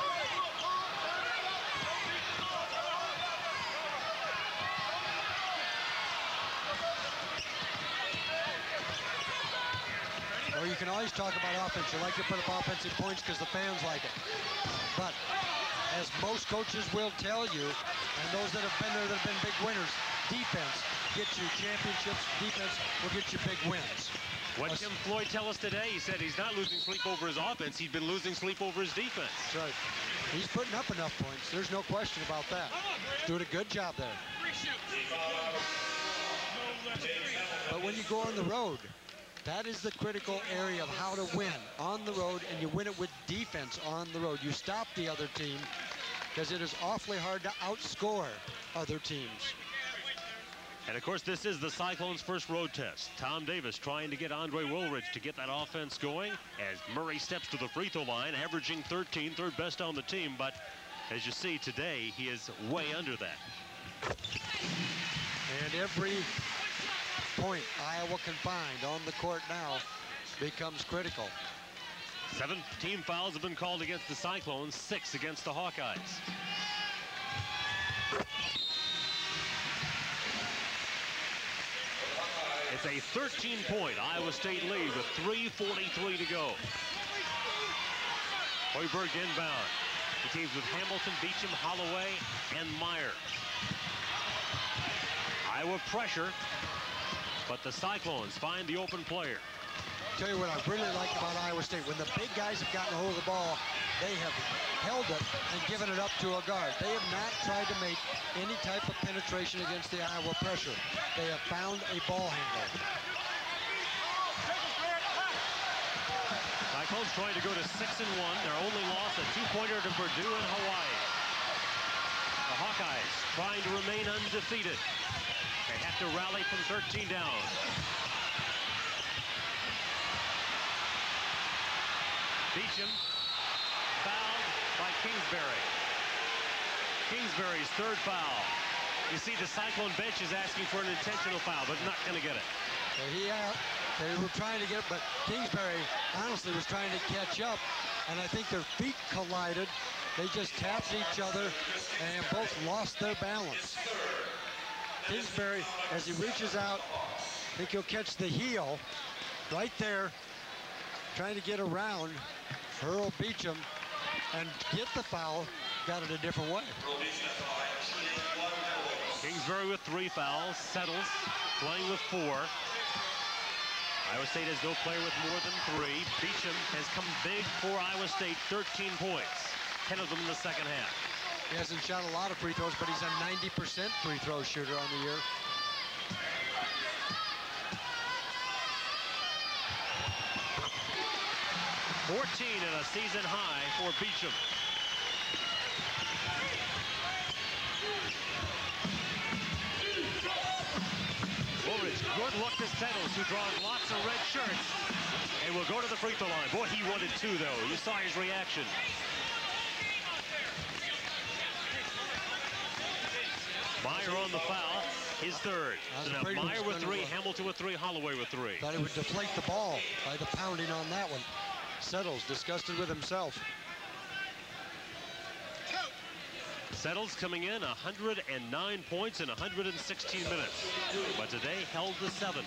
Or you can always talk about offense. You like to put up offensive points because the fans like it. But as most coaches will tell you, and those that have been there that have been big winners, defense gets you championships. Defense will get you big wins. What did Tim Floyd tell us today? He said he's not losing sleep over his offense. He's been losing sleep over his defense. That's right. He's putting up enough points. There's no question about that. He's doing a good job there. But when you go on the road, that is the critical area of how to win on the road, and you win it with defense on the road. You stop the other team because it is awfully hard to outscore other teams. And of course, this is the Cyclones' first road test. Tom Davis trying to get Andre Woolridge to get that offense going as Murray steps to the free throw line, averaging thirteen, third best on the team. But as you see today, he is way under that. And every point Iowa can find on the court now becomes critical. seventeen fouls have been called against the Cyclones, six against the Hawkeyes. It's a thirteen point Iowa State lead with three forty-three to go. Hoiberg inbound. The teams with Hamilton, Beecham, Holloway, and Meyer. Iowa pressure, but the Cyclones find the open player. Tell you what I really like about Iowa State, when the big guys have gotten a hold of the ball, they have held it and given it up to a guard. They have not tried to make any type of penetration against the Iowa pressure. They have found a ball handler. Cyclones trying to go to six and one. Their only loss, a two-pointer to Purdue and Hawaii. The Hawkeyes trying to remain undefeated. They have to rally from thirteen down. Beecham fouled by Kingsbury. Kingsbury's third foul. You see the Cyclone bench is asking for an intentional foul, but not going to get it. So he, uh, they were trying to get it, but Kingsbury honestly was trying to catch up and I think their feet collided. They just tapped each other and both lost their balance. Kingsbury, as he reaches out, I think he'll catch the heel right there, trying to get around Earl Beecham and get the foul. Got it a different way. Kingsbury with three fouls. Settles playing with four. Iowa State has no player with more than three. Beecham has come big for Iowa State, thirteen points, ten of them in the second half. He hasn't shot a lot of free throws, but he's a ninety percent free throw shooter on the year. fourteen and a season high for Beecham. Woolridge, good look to Settles, who draws lots of red shirts and will go to the free throw line. Boy, he wanted two, though. You saw his reaction. Meyer on the foul, his third. So now Meyer with three, Hamilton with three, Holloway with three. Thought he would deflate the ball by the pounding on that one. Settles, disgusted with himself. Settles coming in one hundred nine points in one hundred sixteen minutes, but today held to seven.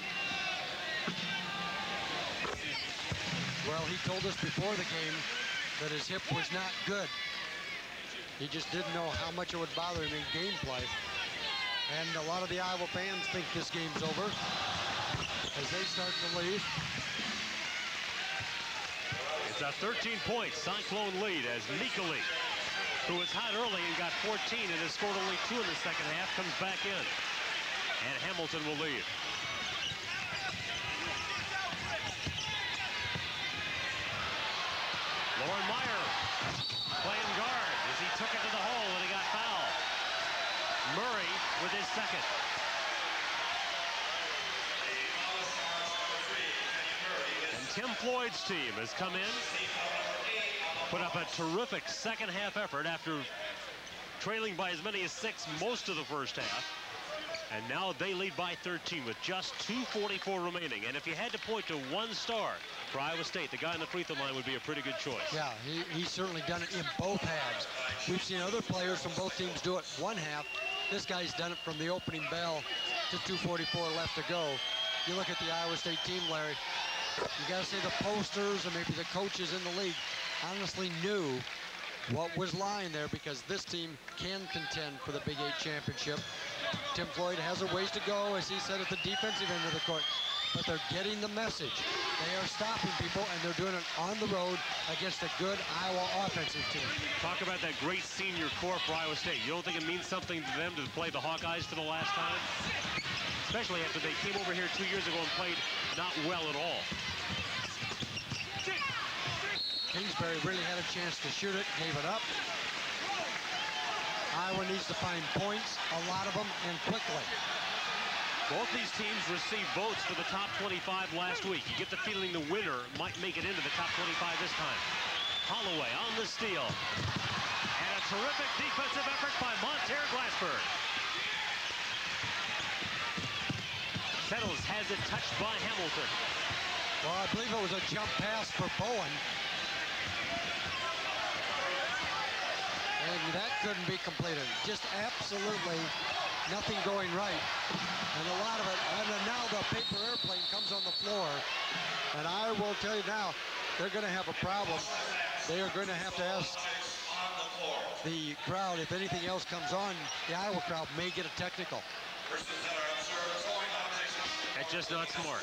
Well, he told us before the game that his hip was not good. He just didn't know how much it would bother him in gameplay. And a lot of the Iowa fans think this game's over as they start to leave. It's a thirteen point Cyclone lead as Nikoli, who was hot early and got fourteen and has scored only two in the second half, comes back in. And Hamilton will lead. Lauren Meyer playing guard as he took it to the hole and he got fouled. Murray with his second. And Tim Floyd's team has come in, put up a terrific second half effort after trailing by as many as six most of the first half. And now they lead by thirteen with just two forty-four remaining. And if you had to point to one star for Iowa State, the guy in the free throw line would be a pretty good choice. Yeah, he, he's certainly done it in both halves. We've seen other players from both teams do it one half. This guy's done it from the opening bell to two forty-four left to go. You look at the Iowa State team, Larry, you got to say the posters and maybe the coaches in the league honestly knew what was lying there, because this team can contend for the Big Eight championship. Tim Floyd has a ways to go, as he said, at the defensive end of the court, but they're getting the message. They are stopping people, and they're doing it on the road against a good Iowa offensive team. Talk about that great senior core for Iowa State. You don't think it means something to them to play the Hawkeyes for the last time? Especially after they came over here two years ago and played not well at all. Kingsbury really had a chance to shoot it, gave it up. Iowa needs to find points, a lot of them, and quickly. Both these teams received votes for the top twenty-five last week. You get the feeling the winner might make it into the top twenty-five this time. Holloway on the steal. And a terrific defensive effort by Monteer Glassberg. Settles has it touched by Hamilton. Well, I believe it was a jump pass for Bowen. And that couldn't be completed. Just absolutely nothing going right. And a lot of it, and then now the paper airplane comes on the floor. And I will tell you now, they're going to have a problem. They are going to have to ask the crowd, if anything else comes on, the Iowa crowd may get a technical. That's just not smart.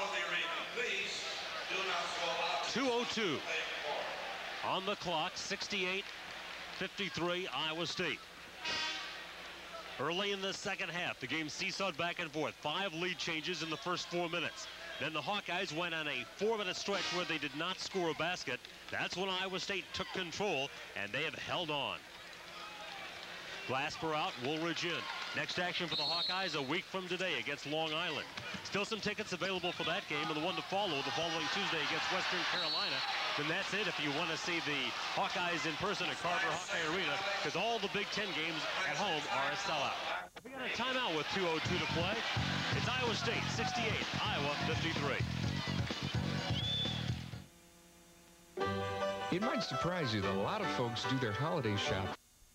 two oh two on the clock, sixty-eight fifty-three Iowa State. Early in the second half, the game seesawed back and forth. Five lead changes in the first four minutes. Then the Hawkeyes went on a four-minute stretch where they did not score a basket. That's when Iowa State took control, and they have held on. Glasper out, Woolridge in. Next action for the Hawkeyes a week from today against Long Island. Still some tickets available for that game, and the one to follow the following Tuesday against Western Carolina. Then that's it if you want to see the Hawkeyes in person at Carver Hawkeye Arena, because all the Big Ten games at home are a sellout. We got a timeout with two oh two to play. It's Iowa State sixty-eight, Iowa fifty-three. It might surprise you that a lot of folks do their holiday shop.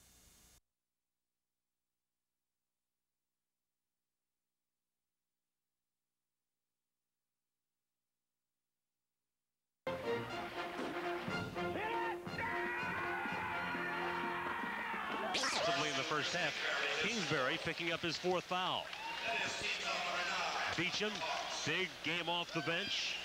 In the first half, Kingsbury picking up his fourth foul. Beecham, big game off the bench.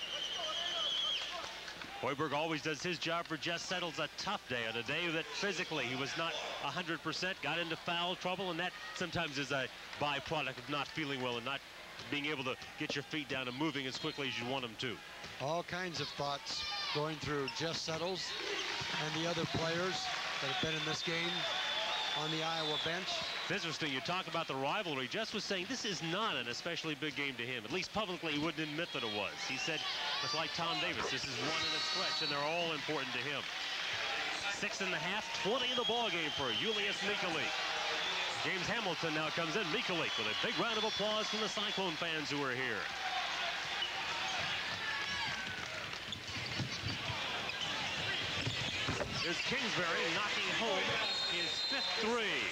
Hoiberg always does his job for Jess Settles. A tough day, on a day that physically he was not one hundred percent, got into foul trouble, and that sometimes is a byproduct of not feeling well and not being able to get your feet down and moving as quickly as you want them to. All kinds of thoughts going through Jess Settles and the other players that have been in this game on the Iowa bench. It's interesting, you talk about the rivalry. Jess was saying this is not an especially big game to him. At least publicly, he wouldn't admit that it was. He said, it's like Tom Davis, this is one in a stretch, and they're all important to him. Six and a half, twenty in the ball game for Julius Mikulik. James Hamilton now comes in. Mikulik with a big round of applause from the Cyclone fans who are here. Here's Kingsbury knocking home his fifth three.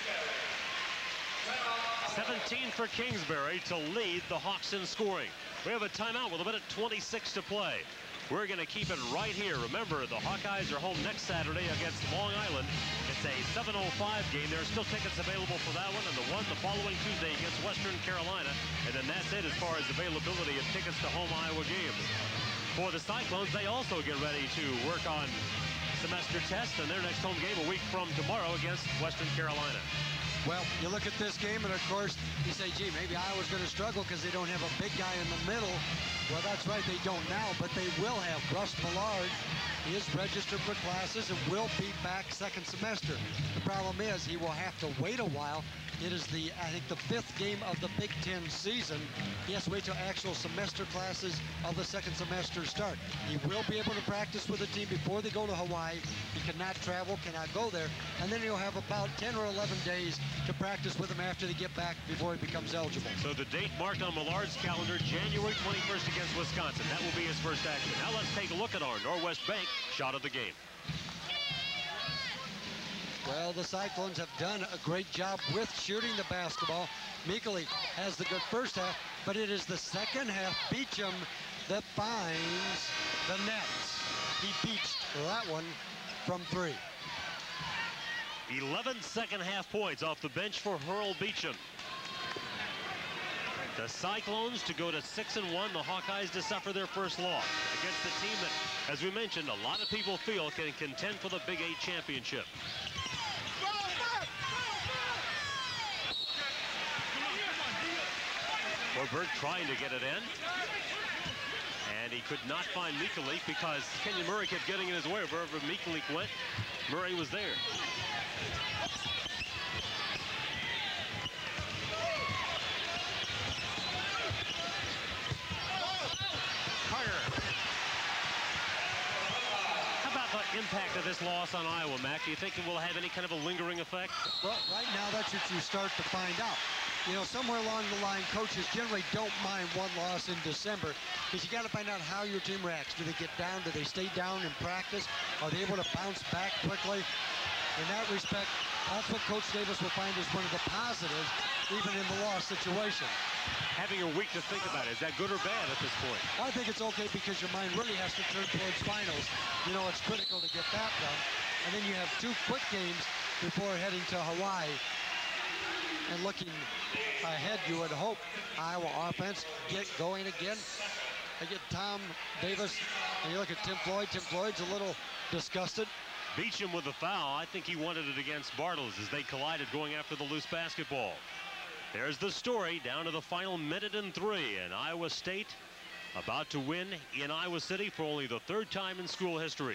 seventeen for Kingsbury to lead the Hawks in scoring. We have a timeout with a minute twenty-six to play. We're going to keep it right here. Remember, the Hawkeyes are home next Saturday against Long Island. It's a seven oh five game. There are still tickets available for that one, and the one the following Tuesday against Western Carolina. And then that's it as far as availability of tickets to home Iowa games. For the Cyclones, they also get ready to work on semester test, and their next home game a week from tomorrow against Western Carolina. Well, you look at this game, and of course, you say, gee, maybe Iowa's going to struggle because they don't have a big guy in the middle. Well, that's right, they don't now, but they will have Russ Millard. He is registered for classes and will be back second semester. The problem is he will have to wait a while. It is the, I think, the fifth game of the Big Ten season. He has to wait till actual semester classes of the second semester start. He will be able to practice with the team before they go to Hawaii. He cannot travel, cannot go there. And then he'll have about ten or eleven days to practice with them after they get back before he becomes eligible. So the date marked on Millard's calendar, January twenty-first against Wisconsin. That will be his first action. Now let's take a look at our Norwest Bank shot of the game. Well, the Cyclones have done a great job with shooting the basketball. Mikulik has the good first half, but it is the second half, Beecham, that finds the nets. He beached that one from three. eleven second half points off the bench for Hurl Beecham. The Cyclones to go to six and one, the Hawkeyes to suffer their first loss against the team that, as we mentioned, a lot of people feel can contend for the Big Eight championship. Hoiberg trying to get it in. And he could not find Mikulik because Kenyon Murray kept getting in his way. Wherever Mikulik went, Murray was there. Carter. How about the impact of this loss on Iowa, Mac? Do you think it will have any kind of a lingering effect? Well, right now, that's what you start to find out. You know, somewhere along the line, coaches generally don't mind one loss in December because you got to find out how your team reacts. Do they get down? Do they stay down in practice? Are they able to bounce back quickly? In that respect, that's what Coach Davis will find is one of the positives, even in the loss situation. Having a week to think about it, is that good or bad at this point? I think it's okay because your mind really has to turn towards finals. You know, it's critical to get that done. And then you have two quick games before heading to Hawaii. And looking ahead, you would hope Iowa offense get going again. I get Tom Davis, and you look at Tim Floyd. Tim Floyd's a little disgusted. Beecham with the foul. I think he wanted it against Bartles as they collided going after the loose basketball. There's the story down to the final minute and three, and Iowa State about to win in Iowa City for only the third time in school history.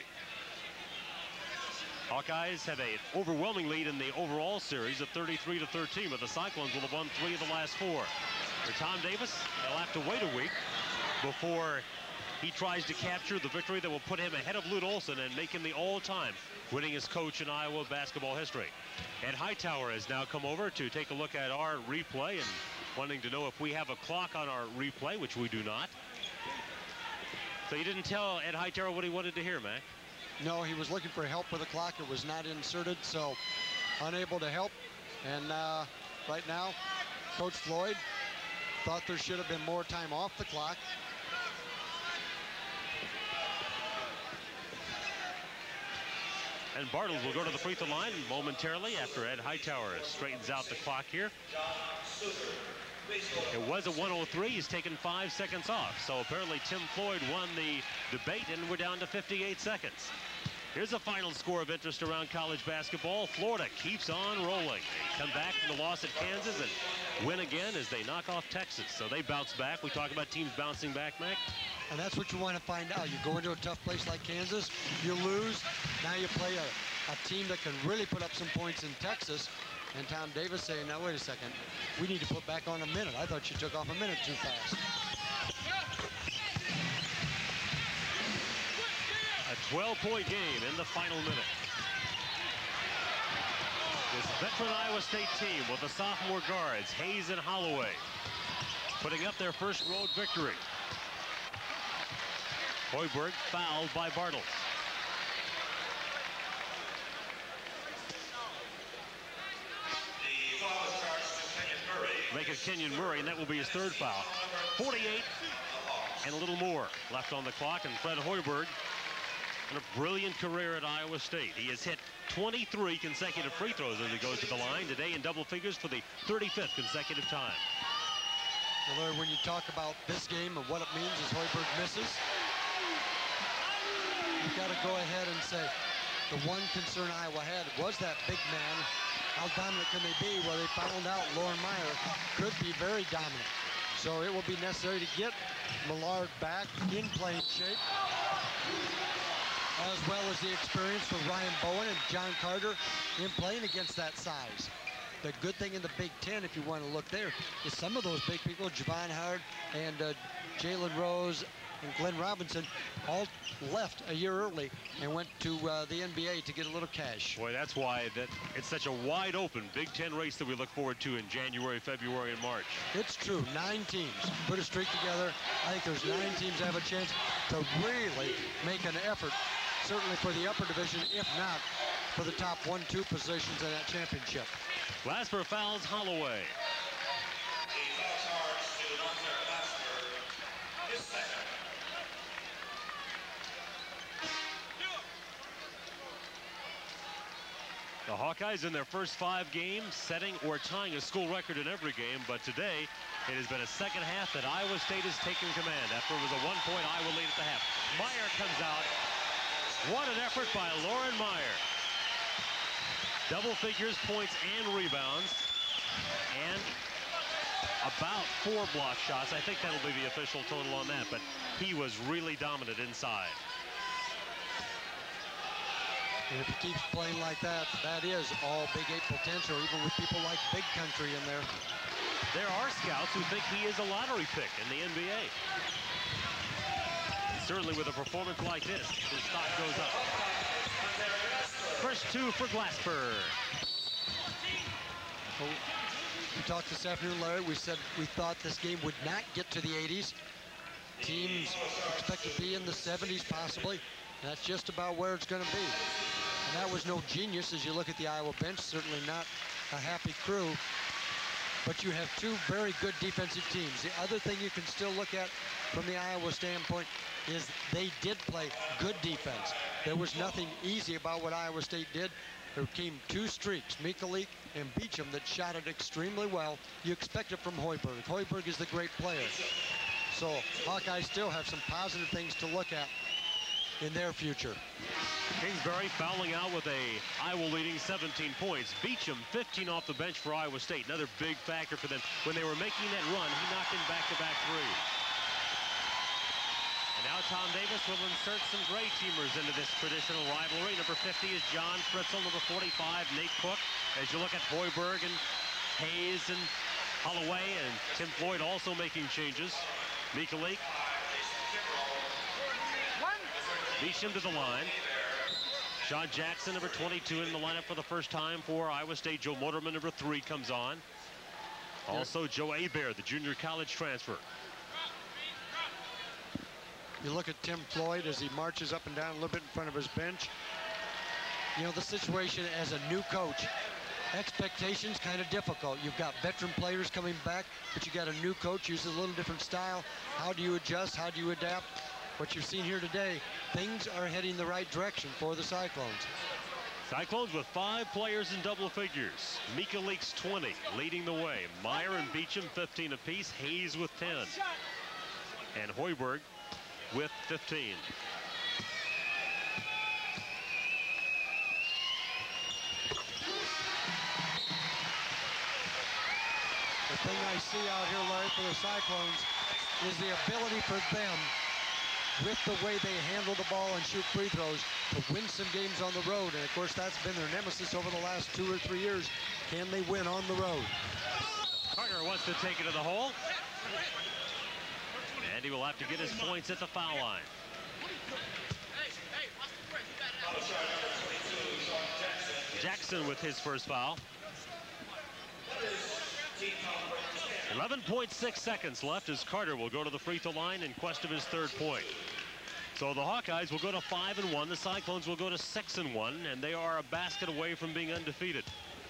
Hawkeyes have an overwhelming lead in the overall series of thirty-three to thirteen, but the Cyclones will have won three of the last four. For Tom Davis, they'll have to wait a week before he tries to capture the victory that will put him ahead of Lute Olson and make him the all-time winningest coach in Iowa basketball history. Ed Hightower has now come over to take a look at our replay and wanting to know if we have a clock on our replay, which we do not. So you didn't tell Ed Hightower what he wanted to hear, Mac? No, he was looking for help with the clock. It was not inserted, so unable to help. And uh, right now, Coach Floyd thought there should have been more time off the clock. And Bartles will go to the free throw line momentarily after Ed Hightower straightens out the clock here. It was a one oh three. He's taken five seconds off. So apparently Tim Floyd won the debate, and we're down to fifty-eight seconds. Here's a final score of interest around college basketball. Florida keeps on rolling. They come back from the loss at Kansas and win again as they knock off Texas. So they bounce back. We talk about teams bouncing back, Mac. And that's what you want to find out. You go into a tough place like Kansas, you lose. Now you play a, a team that can really put up some points in Texas. And Tom Davis saying, now wait a second, we need to put back on a minute. I thought you took off a minute too fast. A twelve point game in the final minute. This veteran Iowa State team with the sophomore guards, Hayes and Holloway, putting up their first road victory. Hoiberg fouled by Bartles. Make it Kenyon Murray, and that will be his third foul. forty-eight and a little more left on the clock, and Fred Hoiberg on a brilliant career at Iowa State. He has hit twenty-three consecutive free throws as he goes to the line today in double figures for the thirty-fifth consecutive time. Well, Larry, when you talk about this game and what it means as Hoiberg misses, you've got to go ahead and say the one concern Iowa had was that big man. How dominant can they be? Well, they found out Lauren Meyer could be very dominant. So it will be necessary to get Millard back in playing shape, as well as the experience for Ryan Bowen and John Carter in playing against that size. The good thing in the Big Ten, if you want to look there, is some of those big people, Javon Howard and uh, Jalen Rose and Glenn Robinson, all left a year early and went to uh, the N B A to get a little cash. Boy, that's why that it's such a wide open Big Ten race that we look forward to in January, February, and March. It's true. Nine teams put a streak together. I think there's nine teams that have a chance to really make an effort, certainly for the upper division, if not for the top one, two positions in that championship. Glasper fouls Holloway. The Hawkeyes in their first five games setting or tying a school record in every game, but today it has been a second half that Iowa State has taken command after it was a one-point Iowa lead at the half. Meyer comes out. What an effort by Lauren Meyer. Double figures, points and rebounds, and about four block shots. I think that'll be the official total on that, but he was really dominant inside. And if he keeps playing like that, that is all Big Eight potential, even with people like Big Country in there. There are scouts who think he is a lottery pick in the N B A. And certainly with a performance like this, his stock goes up. First two for Glasper. Well, we talked this afternoon, Larry. We said we thought this game would not get to the eighties. Teams expect to be in the seventies possibly. And that's just about where it's going to be. And that was no genius as you look at the Iowa bench. Certainly not a happy crew. But you have two very good defensive teams. The other thing you can still look at from the Iowa standpoint is they did play good defense. There was nothing easy about what Iowa State did. There came two streaks, Mikalik and Beecham, that shot it extremely well. You expect it from Hoiberg. Hoiberg is the great player. So Hawkeyes still have some positive things to look at in their future. Kingsbury fouling out with a Iowa leading seventeen points. Beecham fifteen off the bench for Iowa State. Another big factor for them. When they were making that run, he knocked in back-to-back threes. And now Tom Davis will insert some gray teamers into this traditional rivalry. Number fifty is John Fritzl. Number forty-five, Nate Cook. As you look at Hoiberg and Hayes and Holloway, and Tim Floyd also making changes. Mikalik. Beecham to the line. Sean Jackson, number twenty-two, in the lineup for the first time for Iowa State. Joe Motorman, number three, comes on. Also, Joe Hebert, the junior college transfer. You look at Tim Floyd as he marches up and down a little bit in front of his bench. You know, the situation as a new coach, expectations kind of difficult. You've got veteran players coming back, but you got a new coach using a little different style. How do you adjust? How do you adapt? What you've seen here today, things are heading the right direction for the Cyclones. Cyclones with five players in double figures. Mika Leaks twenty, leading the way. Meyer and Beecham fifteen apiece. Hayes with ten. And Hoiberg with fifteen. The thing I see out here, Larry, for the Cyclones is the ability for them, with the way they handle the ball and shoot free throws, to win some games on the road. And of course, that's been their nemesis over the last two or three years. Can they win on the road? Carter wants to take it to the hole. And he will have to get his points at the foul line. Jackson with his first foul. eleven point six seconds left as Carter will go to the free throw line in quest of his third point. So the Hawkeyes will go to five and one. The Cyclones will go to six and one, and they are a basket away from being undefeated.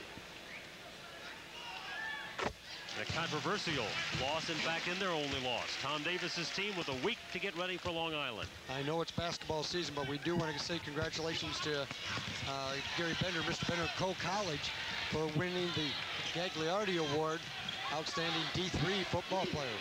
A controversial loss, in fact, in their only loss. Tom Davis's team with a week to get ready for Long Island. I know it's basketball season, but we do want to say congratulations to uh, Gary Bender, Mister Bender of Cole College, for winning the Gagliardi Award, Outstanding D three Football Player.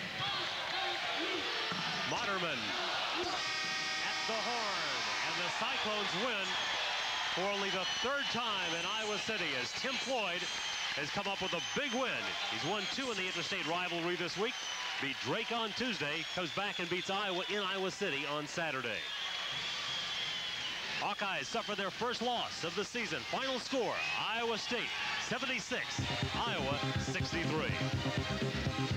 Moderman at the horn, and the Cyclones win for only the third time in Iowa City as Tim Floyd has come up with a big win. He's won two in the interstate rivalry this week. Beat Drake on Tuesday, comes back and beats Iowa in Iowa City on Saturday. Hawkeyes suffer their first loss of the season. Final score, Iowa State seventy-six, Iowa sixty-three.